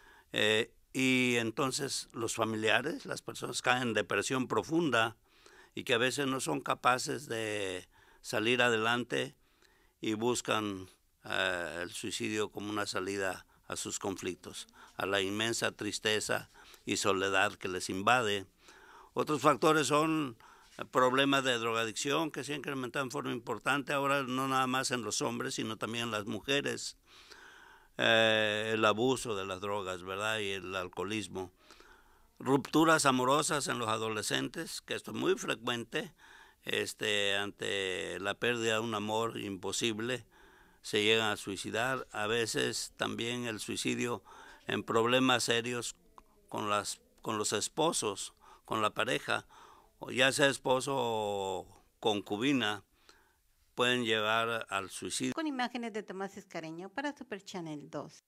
Y entonces los familiares, las personas caen en depresión profunda y que a veces no son capaces de salir adelante y buscan el suicidio como una salida a sus conflictos, a la inmensa tristeza y soledad que les invade. Otros factores son problemas de drogadicción que se han incrementado en forma importante, ahora no nada más en los hombres, sino también en las mujeres, el abuso de las drogas, ¿verdad? Y el alcoholismo. Rupturas amorosas en los adolescentes, que esto es muy frecuente, ante la pérdida de un amor imposible, se llegan a suicidar. A veces también el suicidio en problemas serios con los esposos, con la pareja, o ya sea esposo o concubina, pueden llevar al suicidio. Con imágenes de Tomás Escareño para Super Channel 2.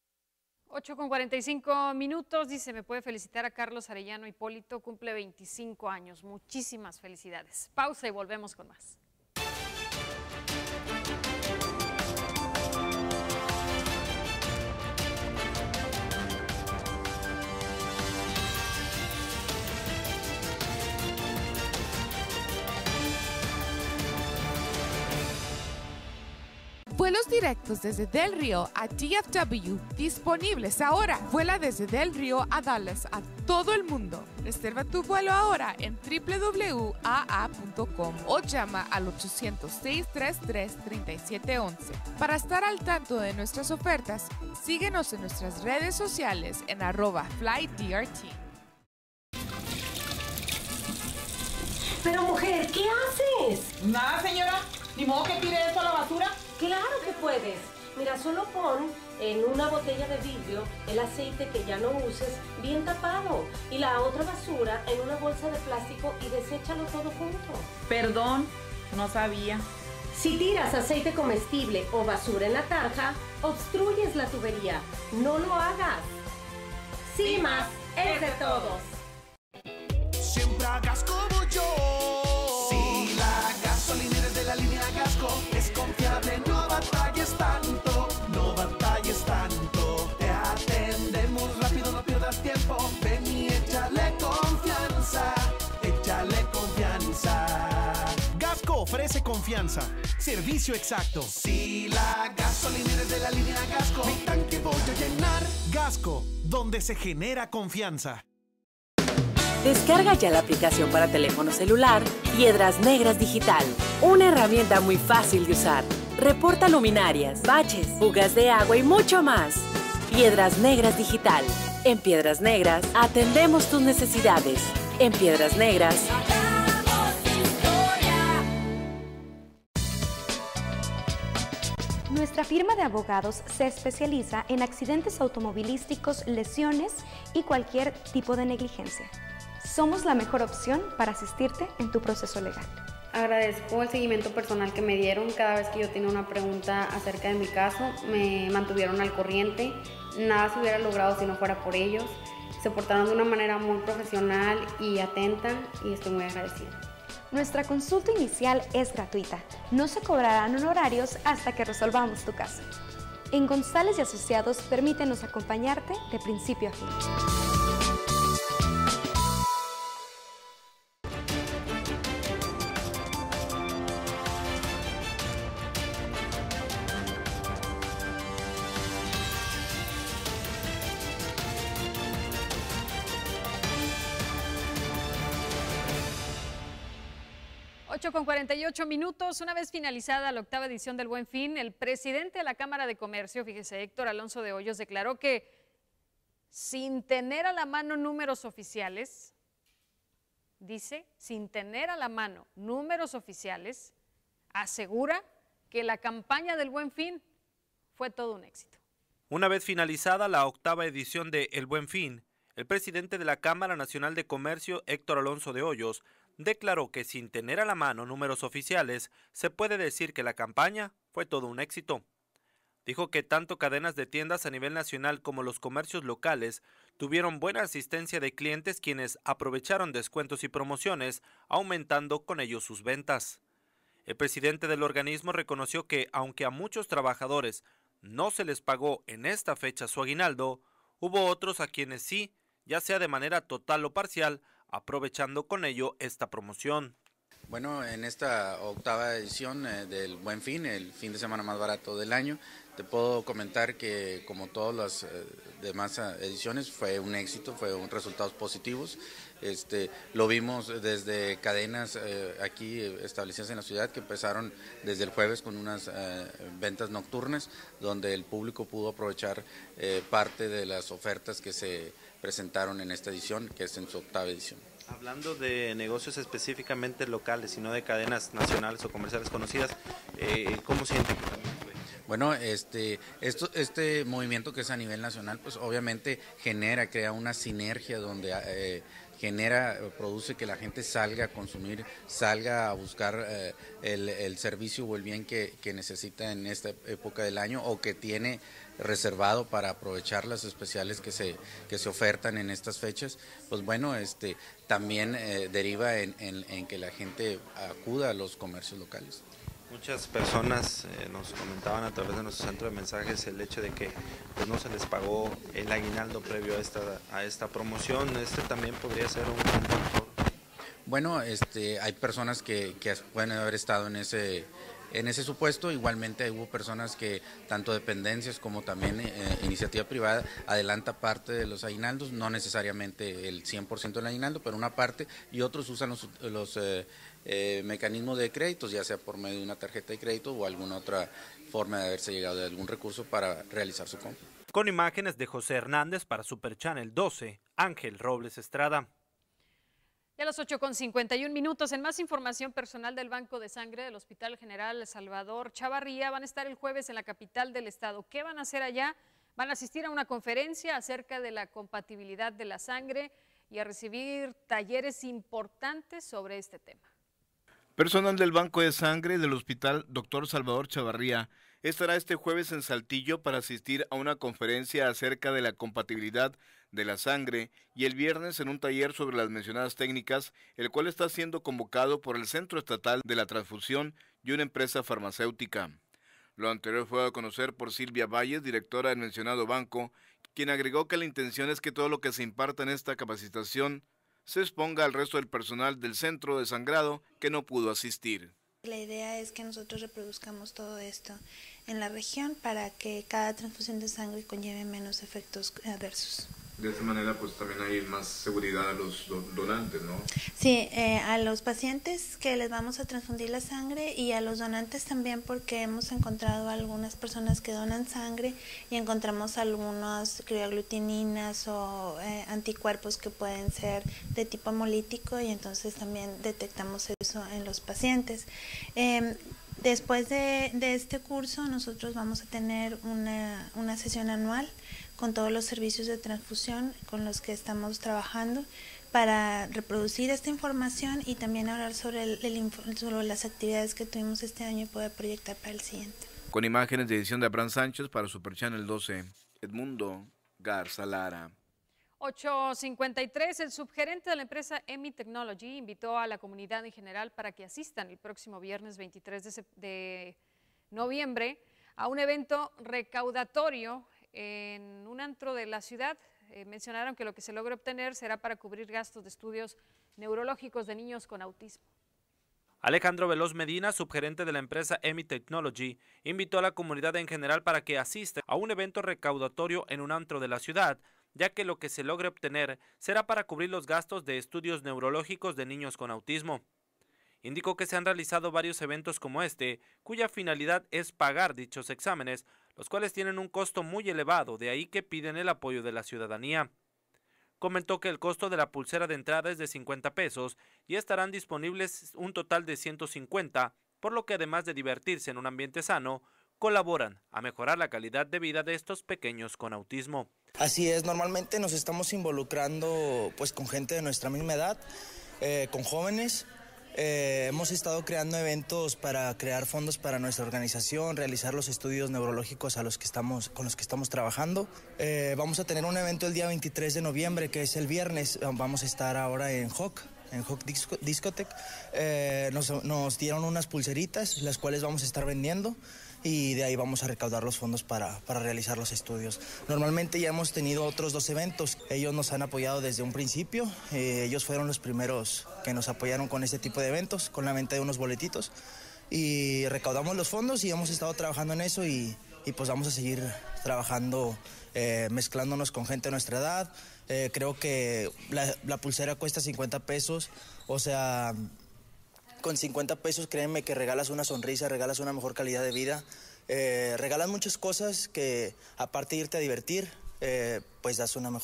8:45, dice, me puede felicitar a Carlos Arellano Hipólito, cumple 25 años, muchísimas felicidades. Pausa y volvemos con más. Vuelos directos desde Del Río a DFW disponibles ahora. Vuela desde Del Río a Dallas a todo el mundo. Reserva tu vuelo ahora en www.aa.com o llama al 800-633-3711. Para estar al tanto de nuestras ofertas, síguenos en nuestras redes sociales en @FlyDRT. Pero mujer, ¿qué haces? Nada, señora. Ni modo que tire esto a la basura. Claro que puedes. Mira, solo pon en una botella de vidrio el aceite que ya no uses bien tapado y la otra basura en una bolsa de plástico y deséchalo todo junto. Perdón, no sabía. Si tiras aceite comestible o basura en la tarja, obstruyes la tubería. No lo hagas. Simas es de todos. Siempre hagas como yo. Si la gasolinera es de la línea Gasco, es confiable, no batalles tanto, no batalles tanto. Te atendemos rápido, no pierdas tiempo. Ven y échale confianza, échale confianza. Gasco ofrece confianza, servicio exacto. Si la gasolinera es de la línea Gasco, mi tanque voy a llenar. Gasco, donde se genera confianza. Descarga ya la aplicación para teléfono celular Piedras Negras Digital. Una herramienta muy fácil de usar. Reporta luminarias, baches, fugas de agua y mucho más. Piedras Negras Digital. En Piedras Negras atendemos tus necesidades. En Piedras Negras. Nuestra firma de abogados se especializa en accidentes automovilísticos, lesiones y cualquier tipo de negligencia. Somos la mejor opción para asistirte en tu proceso legal. Agradezco el seguimiento personal que me dieron. Cada vez que yo tenía una pregunta acerca de mi caso, me mantuvieron al corriente. Nada se hubiera logrado si no fuera por ellos. Se portaron de una manera muy profesional y atenta y estoy muy agradecida. Nuestra consulta inicial es gratuita. No se cobrarán honorarios hasta que resolvamos tu caso. En González y Asociados, permítenos acompañarte de principio a fin. Con 48 minutos, una vez finalizada la octava edición del Buen Fin, el presidente de la Cámara de Comercio, fíjese, Héctor Alonso de Hoyos, declaró que sin tener a la mano números oficiales, dice, sin tener a la mano números oficiales, asegura que la campaña del Buen Fin fue todo un éxito. Una vez finalizada la octava edición de El Buen Fin, el presidente de la Cámara Nacional de Comercio, Héctor Alonso de Hoyos, declaró que sin tener a la mano números oficiales, se puede decir que la campaña fue todo un éxito. Dijo que tanto cadenas de tiendas a nivel nacional como los comercios locales tuvieron buena asistencia de clientes quienes aprovecharon descuentos y promociones, aumentando con ello sus ventas. El presidente del organismo reconoció que, aunque a muchos trabajadores no se les pagó en esta fecha su aguinaldo, hubo otros a quienes sí, ya sea de manera total o parcial, aprovechando con ello esta promoción. Bueno, en esta octava edición del Buen Fin, el fin de semana más barato del año, te puedo comentar que como todas las demás ediciones fue un éxito, fueron resultados positivos. Lo vimos desde cadenas aquí establecidas en la ciudad que empezaron desde el jueves con unas ventas nocturnas donde el público pudo aprovechar parte de las ofertas que se presentaron en esta edición, que es en su 8ª edición. Hablando de negocios específicamente locales y no de cadenas nacionales o comerciales conocidas, ¿cómo sienten que también fue? Bueno, este movimiento que es a nivel nacional, pues obviamente crea una sinergia donde produce que la gente salga a consumir, salga a buscar el servicio o el bien que necesita en esta época del año o que tiene reservado para aprovechar las especiales que se ofertan en estas fechas. Pues bueno, también deriva en que la gente acuda a los comercios locales. Muchas personas nos comentaban a través de nuestro centro de mensajes el hecho de que pues, no se les pagó el aguinaldo previo a esta promoción. También podría ser un factor. Bueno, hay personas que pueden haber estado en ese supuesto. Igualmente hubo personas que, tanto dependencias como también iniciativa privada, adelanta parte de los aguinaldos, no necesariamente el 100% del aguinaldo, pero una parte, y otros usan los mecanismos de créditos, ya sea por medio de una tarjeta de crédito o alguna otra forma de haberse llegado de algún recurso para realizar su compra. Con imágenes de José Hernández para Super Channel 12, Ángel Robles Estrada. Y a las 8:51 en más información, personal del Banco de Sangre del Hospital General Salvador Chavarría van a estar el jueves en la capital del estado. ¿Qué van a hacer allá? Van a asistir a una conferencia acerca de la compatibilidad de la sangre y a recibir talleres importantes sobre este tema. Personal del Banco de Sangre del Hospital Dr. Salvador Chavarría estará este jueves en Saltillo para asistir a una conferencia acerca de la compatibilidad de la sangre y el viernes en un taller sobre las mencionadas técnicas, el cual está siendo convocado por el Centro Estatal de la Transfusión y una empresa farmacéutica. Lo anterior fue dado a conocer por Silvia Valles, directora del mencionado banco, quien agregó que la intención es que todo lo que se imparta en esta capacitación se exponga al resto del personal del centro de sangrado que no pudo asistir. La idea es que nosotros reproduzcamos todo esto en la región para que cada transfusión de sangre conlleve menos efectos adversos. De esta manera pues también hay más seguridad a los donantes, ¿no? Sí, a los pacientes que les vamos a transfundir la sangre y a los donantes también, porque hemos encontrado algunas personas que donan sangre y encontramos algunas crioaglutininas o anticuerpos que pueden ser de tipo hemolítico y entonces también detectamos eso en los pacientes. Después de este curso nosotros vamos a tener una sesión anual con todos los servicios de transfusión con los que estamos trabajando para reproducir esta información y también hablar sobre las actividades que tuvimos este año y poder proyectar para el siguiente. Con imágenes de edición de Abraham Sánchez para Super Channel 12, Edmundo Garza Lara. 8:53, el subgerente de la empresa EMI Technology invitó a la comunidad en general para que asistan el próximo viernes 23 de noviembre a un evento recaudatorio en un antro de la ciudad. Mencionaron que lo que se logre obtener será para cubrir gastos de estudios neurológicos de niños con autismo. Alejandro Veloz Medina, subgerente de la empresa EMI Technology, invitó a la comunidad en general para que asista a un evento recaudatorio en un antro de la ciudad, ya que lo que se logre obtener será para cubrir los gastos de estudios neurológicos de niños con autismo. Indicó que se han realizado varios eventos como este, cuya finalidad es pagar dichos exámenes, los cuales tienen un costo muy elevado, de ahí que piden el apoyo de la ciudadanía. Comentó que el costo de la pulsera de entrada es de 50 pesos y estarán disponibles un total de 150, por lo que además de divertirse en un ambiente sano, colaboran a mejorar la calidad de vida de estos pequeños con autismo. Así es, normalmente nos estamos involucrando pues con gente de nuestra misma edad, con jóvenes. Hemos estado creando eventos para crear fondos para nuestra organización, realizar los estudios neurológicos con los que estamos trabajando. Vamos a tener un evento el día 23 de noviembre, que es el viernes. Vamos a estar ahora en Hawk Discotech. Nos dieron unas pulseritas, las cuales vamos a estar vendiendo. Y de ahí vamos a recaudar los fondos para realizar los estudios. Normalmente ya hemos tenido otros 2 eventos. Ellos nos han apoyado desde un principio. Ellos fueron los primeros que nos apoyaron con este tipo de eventos, con la venta de unos boletitos. Y recaudamos los fondos y hemos estado trabajando en eso y pues vamos a seguir trabajando, mezclándonos con gente de nuestra edad. Creo que la pulsera cuesta 50 pesos, o sea... Con 50 pesos, créeme que regalas una sonrisa, regalas una mejor calidad de vida, regalas muchas cosas que, aparte de irte a divertir, pues das una mejor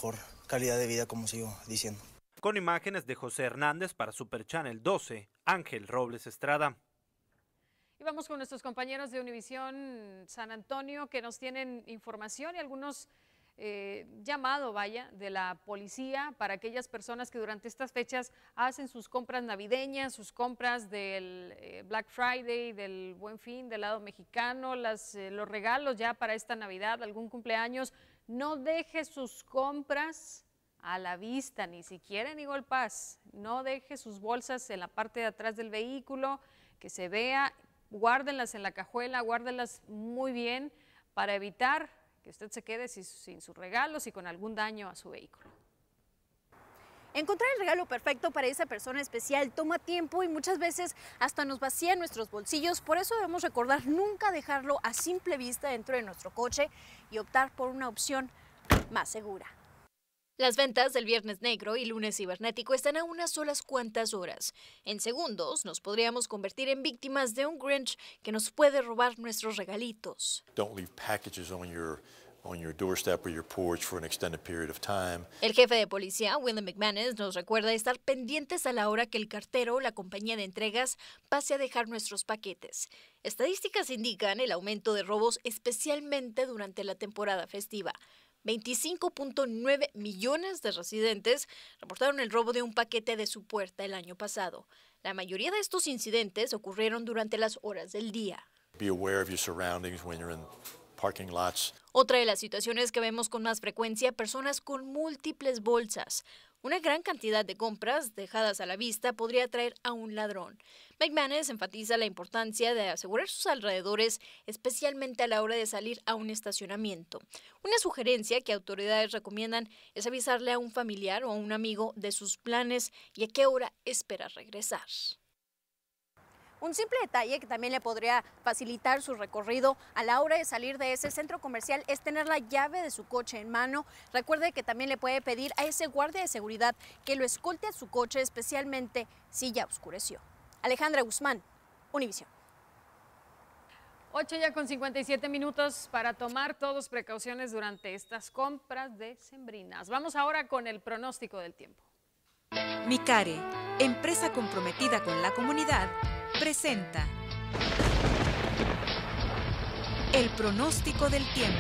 calidad de vida, como sigo diciendo. Con imágenes de José Hernández para Super Channel 12, Ángel Robles Estrada. Y vamos con nuestros compañeros de Univisión San Antonio que nos tienen información y algunos llamado, de la policía para aquellas personas que durante estas fechas hacen sus compras navideñas, sus compras del Black Friday, del Buen Fin, del lado mexicano, los regalos ya para esta Navidad, algún cumpleaños. No deje sus compras a la vista, ni siquiera en Eagle Pass. No deje sus bolsas en la parte de atrás del vehículo, que se vea. Guárdenlas en la cajuela, guárdenlas muy bien para evitar que usted se quede sin sus regalos y con algún daño a su vehículo. Encontrar el regalo perfecto para esa persona especial toma tiempo y muchas veces hasta nos vacía nuestros bolsillos. Por eso debemos recordar nunca dejarlo a simple vista dentro de nuestro coche y optar por una opción más segura. Las ventas del Viernes Negro y Lunes Cibernético están a unas solas cuantas horas. En segundos nos podríamos convertir en víctimas de un Grinch que nos puede robar nuestros regalitos. Don't leave packages on your doorstep or your porch for an extended period of time. El jefe de policía, William McManus, nos recuerda estar pendientes a la hora que el cartero o la compañía de entregas pase a dejar nuestros paquetes. Estadísticas indican el aumento de robos, especialmente durante la temporada festiva. 25.9 millones de residentes reportaron el robo de un paquete de su puerta el año pasado. La mayoría de estos incidentes ocurrieron durante las horas del día. Be aware of your surroundings when you're in parking lots. Otra de las situaciones que vemos con más frecuencia, personas con múltiples bolsas. Una gran cantidad de compras dejadas a la vista podría atraer a un ladrón. McManus enfatiza la importancia de asegurar sus alrededores, especialmente a la hora de salir a un estacionamiento. Una sugerencia que autoridades recomiendan es avisarle a un familiar o a un amigo de sus planes y a qué hora espera regresar. Un simple detalle que también le podría facilitar su recorrido a la hora de salir de ese centro comercial es tener la llave de su coche en mano. Recuerde que también le puede pedir a ese guardia de seguridad que lo escolte a su coche, especialmente si ya oscureció. Alejandra Guzmán, Univisión. 8:57 para tomar todas precauciones durante estas compras decembrinas. Vamos ahora con el pronóstico del tiempo. Micare, empresa comprometida con la comunidad, presenta el pronóstico del tiempo.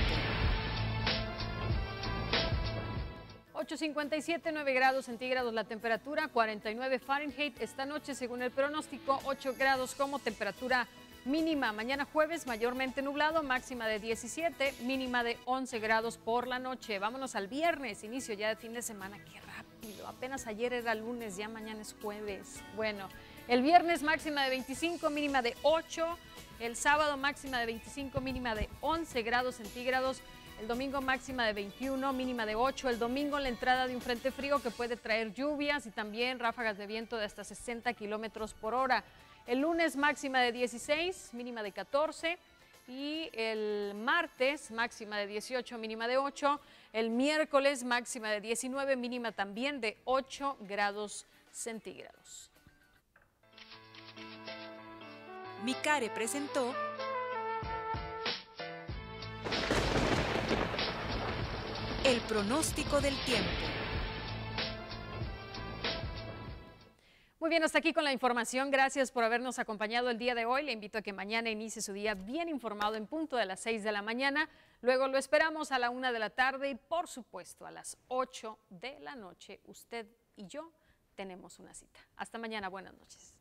8:57, 9 grados centígrados la temperatura, 49 Fahrenheit. Esta noche, según el pronóstico, 8 grados como temperatura mínima. Mañana jueves, mayormente nublado, máxima de 17, mínima de 11 grados por la noche. Vámonos al viernes, inicio ya de fin de semana. ¡Qué rápido! Apenas ayer era lunes, ya mañana es jueves. Bueno, el viernes máxima de 25, mínima de 8. El sábado máxima de 25, mínima de 11 grados centígrados. El domingo máxima de 21, mínima de 8. El domingo la entrada de un frente frío que puede traer lluvias y también ráfagas de viento de hasta 60 kilómetros por hora. El lunes máxima de 16, mínima de 14. Y el martes máxima de 18, mínima de 8. El miércoles máxima de 19, mínima también de 8 grados centígrados. Micare presentó el pronóstico del tiempo. Muy bien, hasta aquí con la información. Gracias por habernos acompañado el día de hoy. Le invito a que mañana inicie su día bien informado en punto de las 6 de la mañana. Luego lo esperamos a la 1 de la tarde y, por supuesto, a las 8 de la noche. Usted y yo tenemos una cita. Hasta mañana. Buenas noches.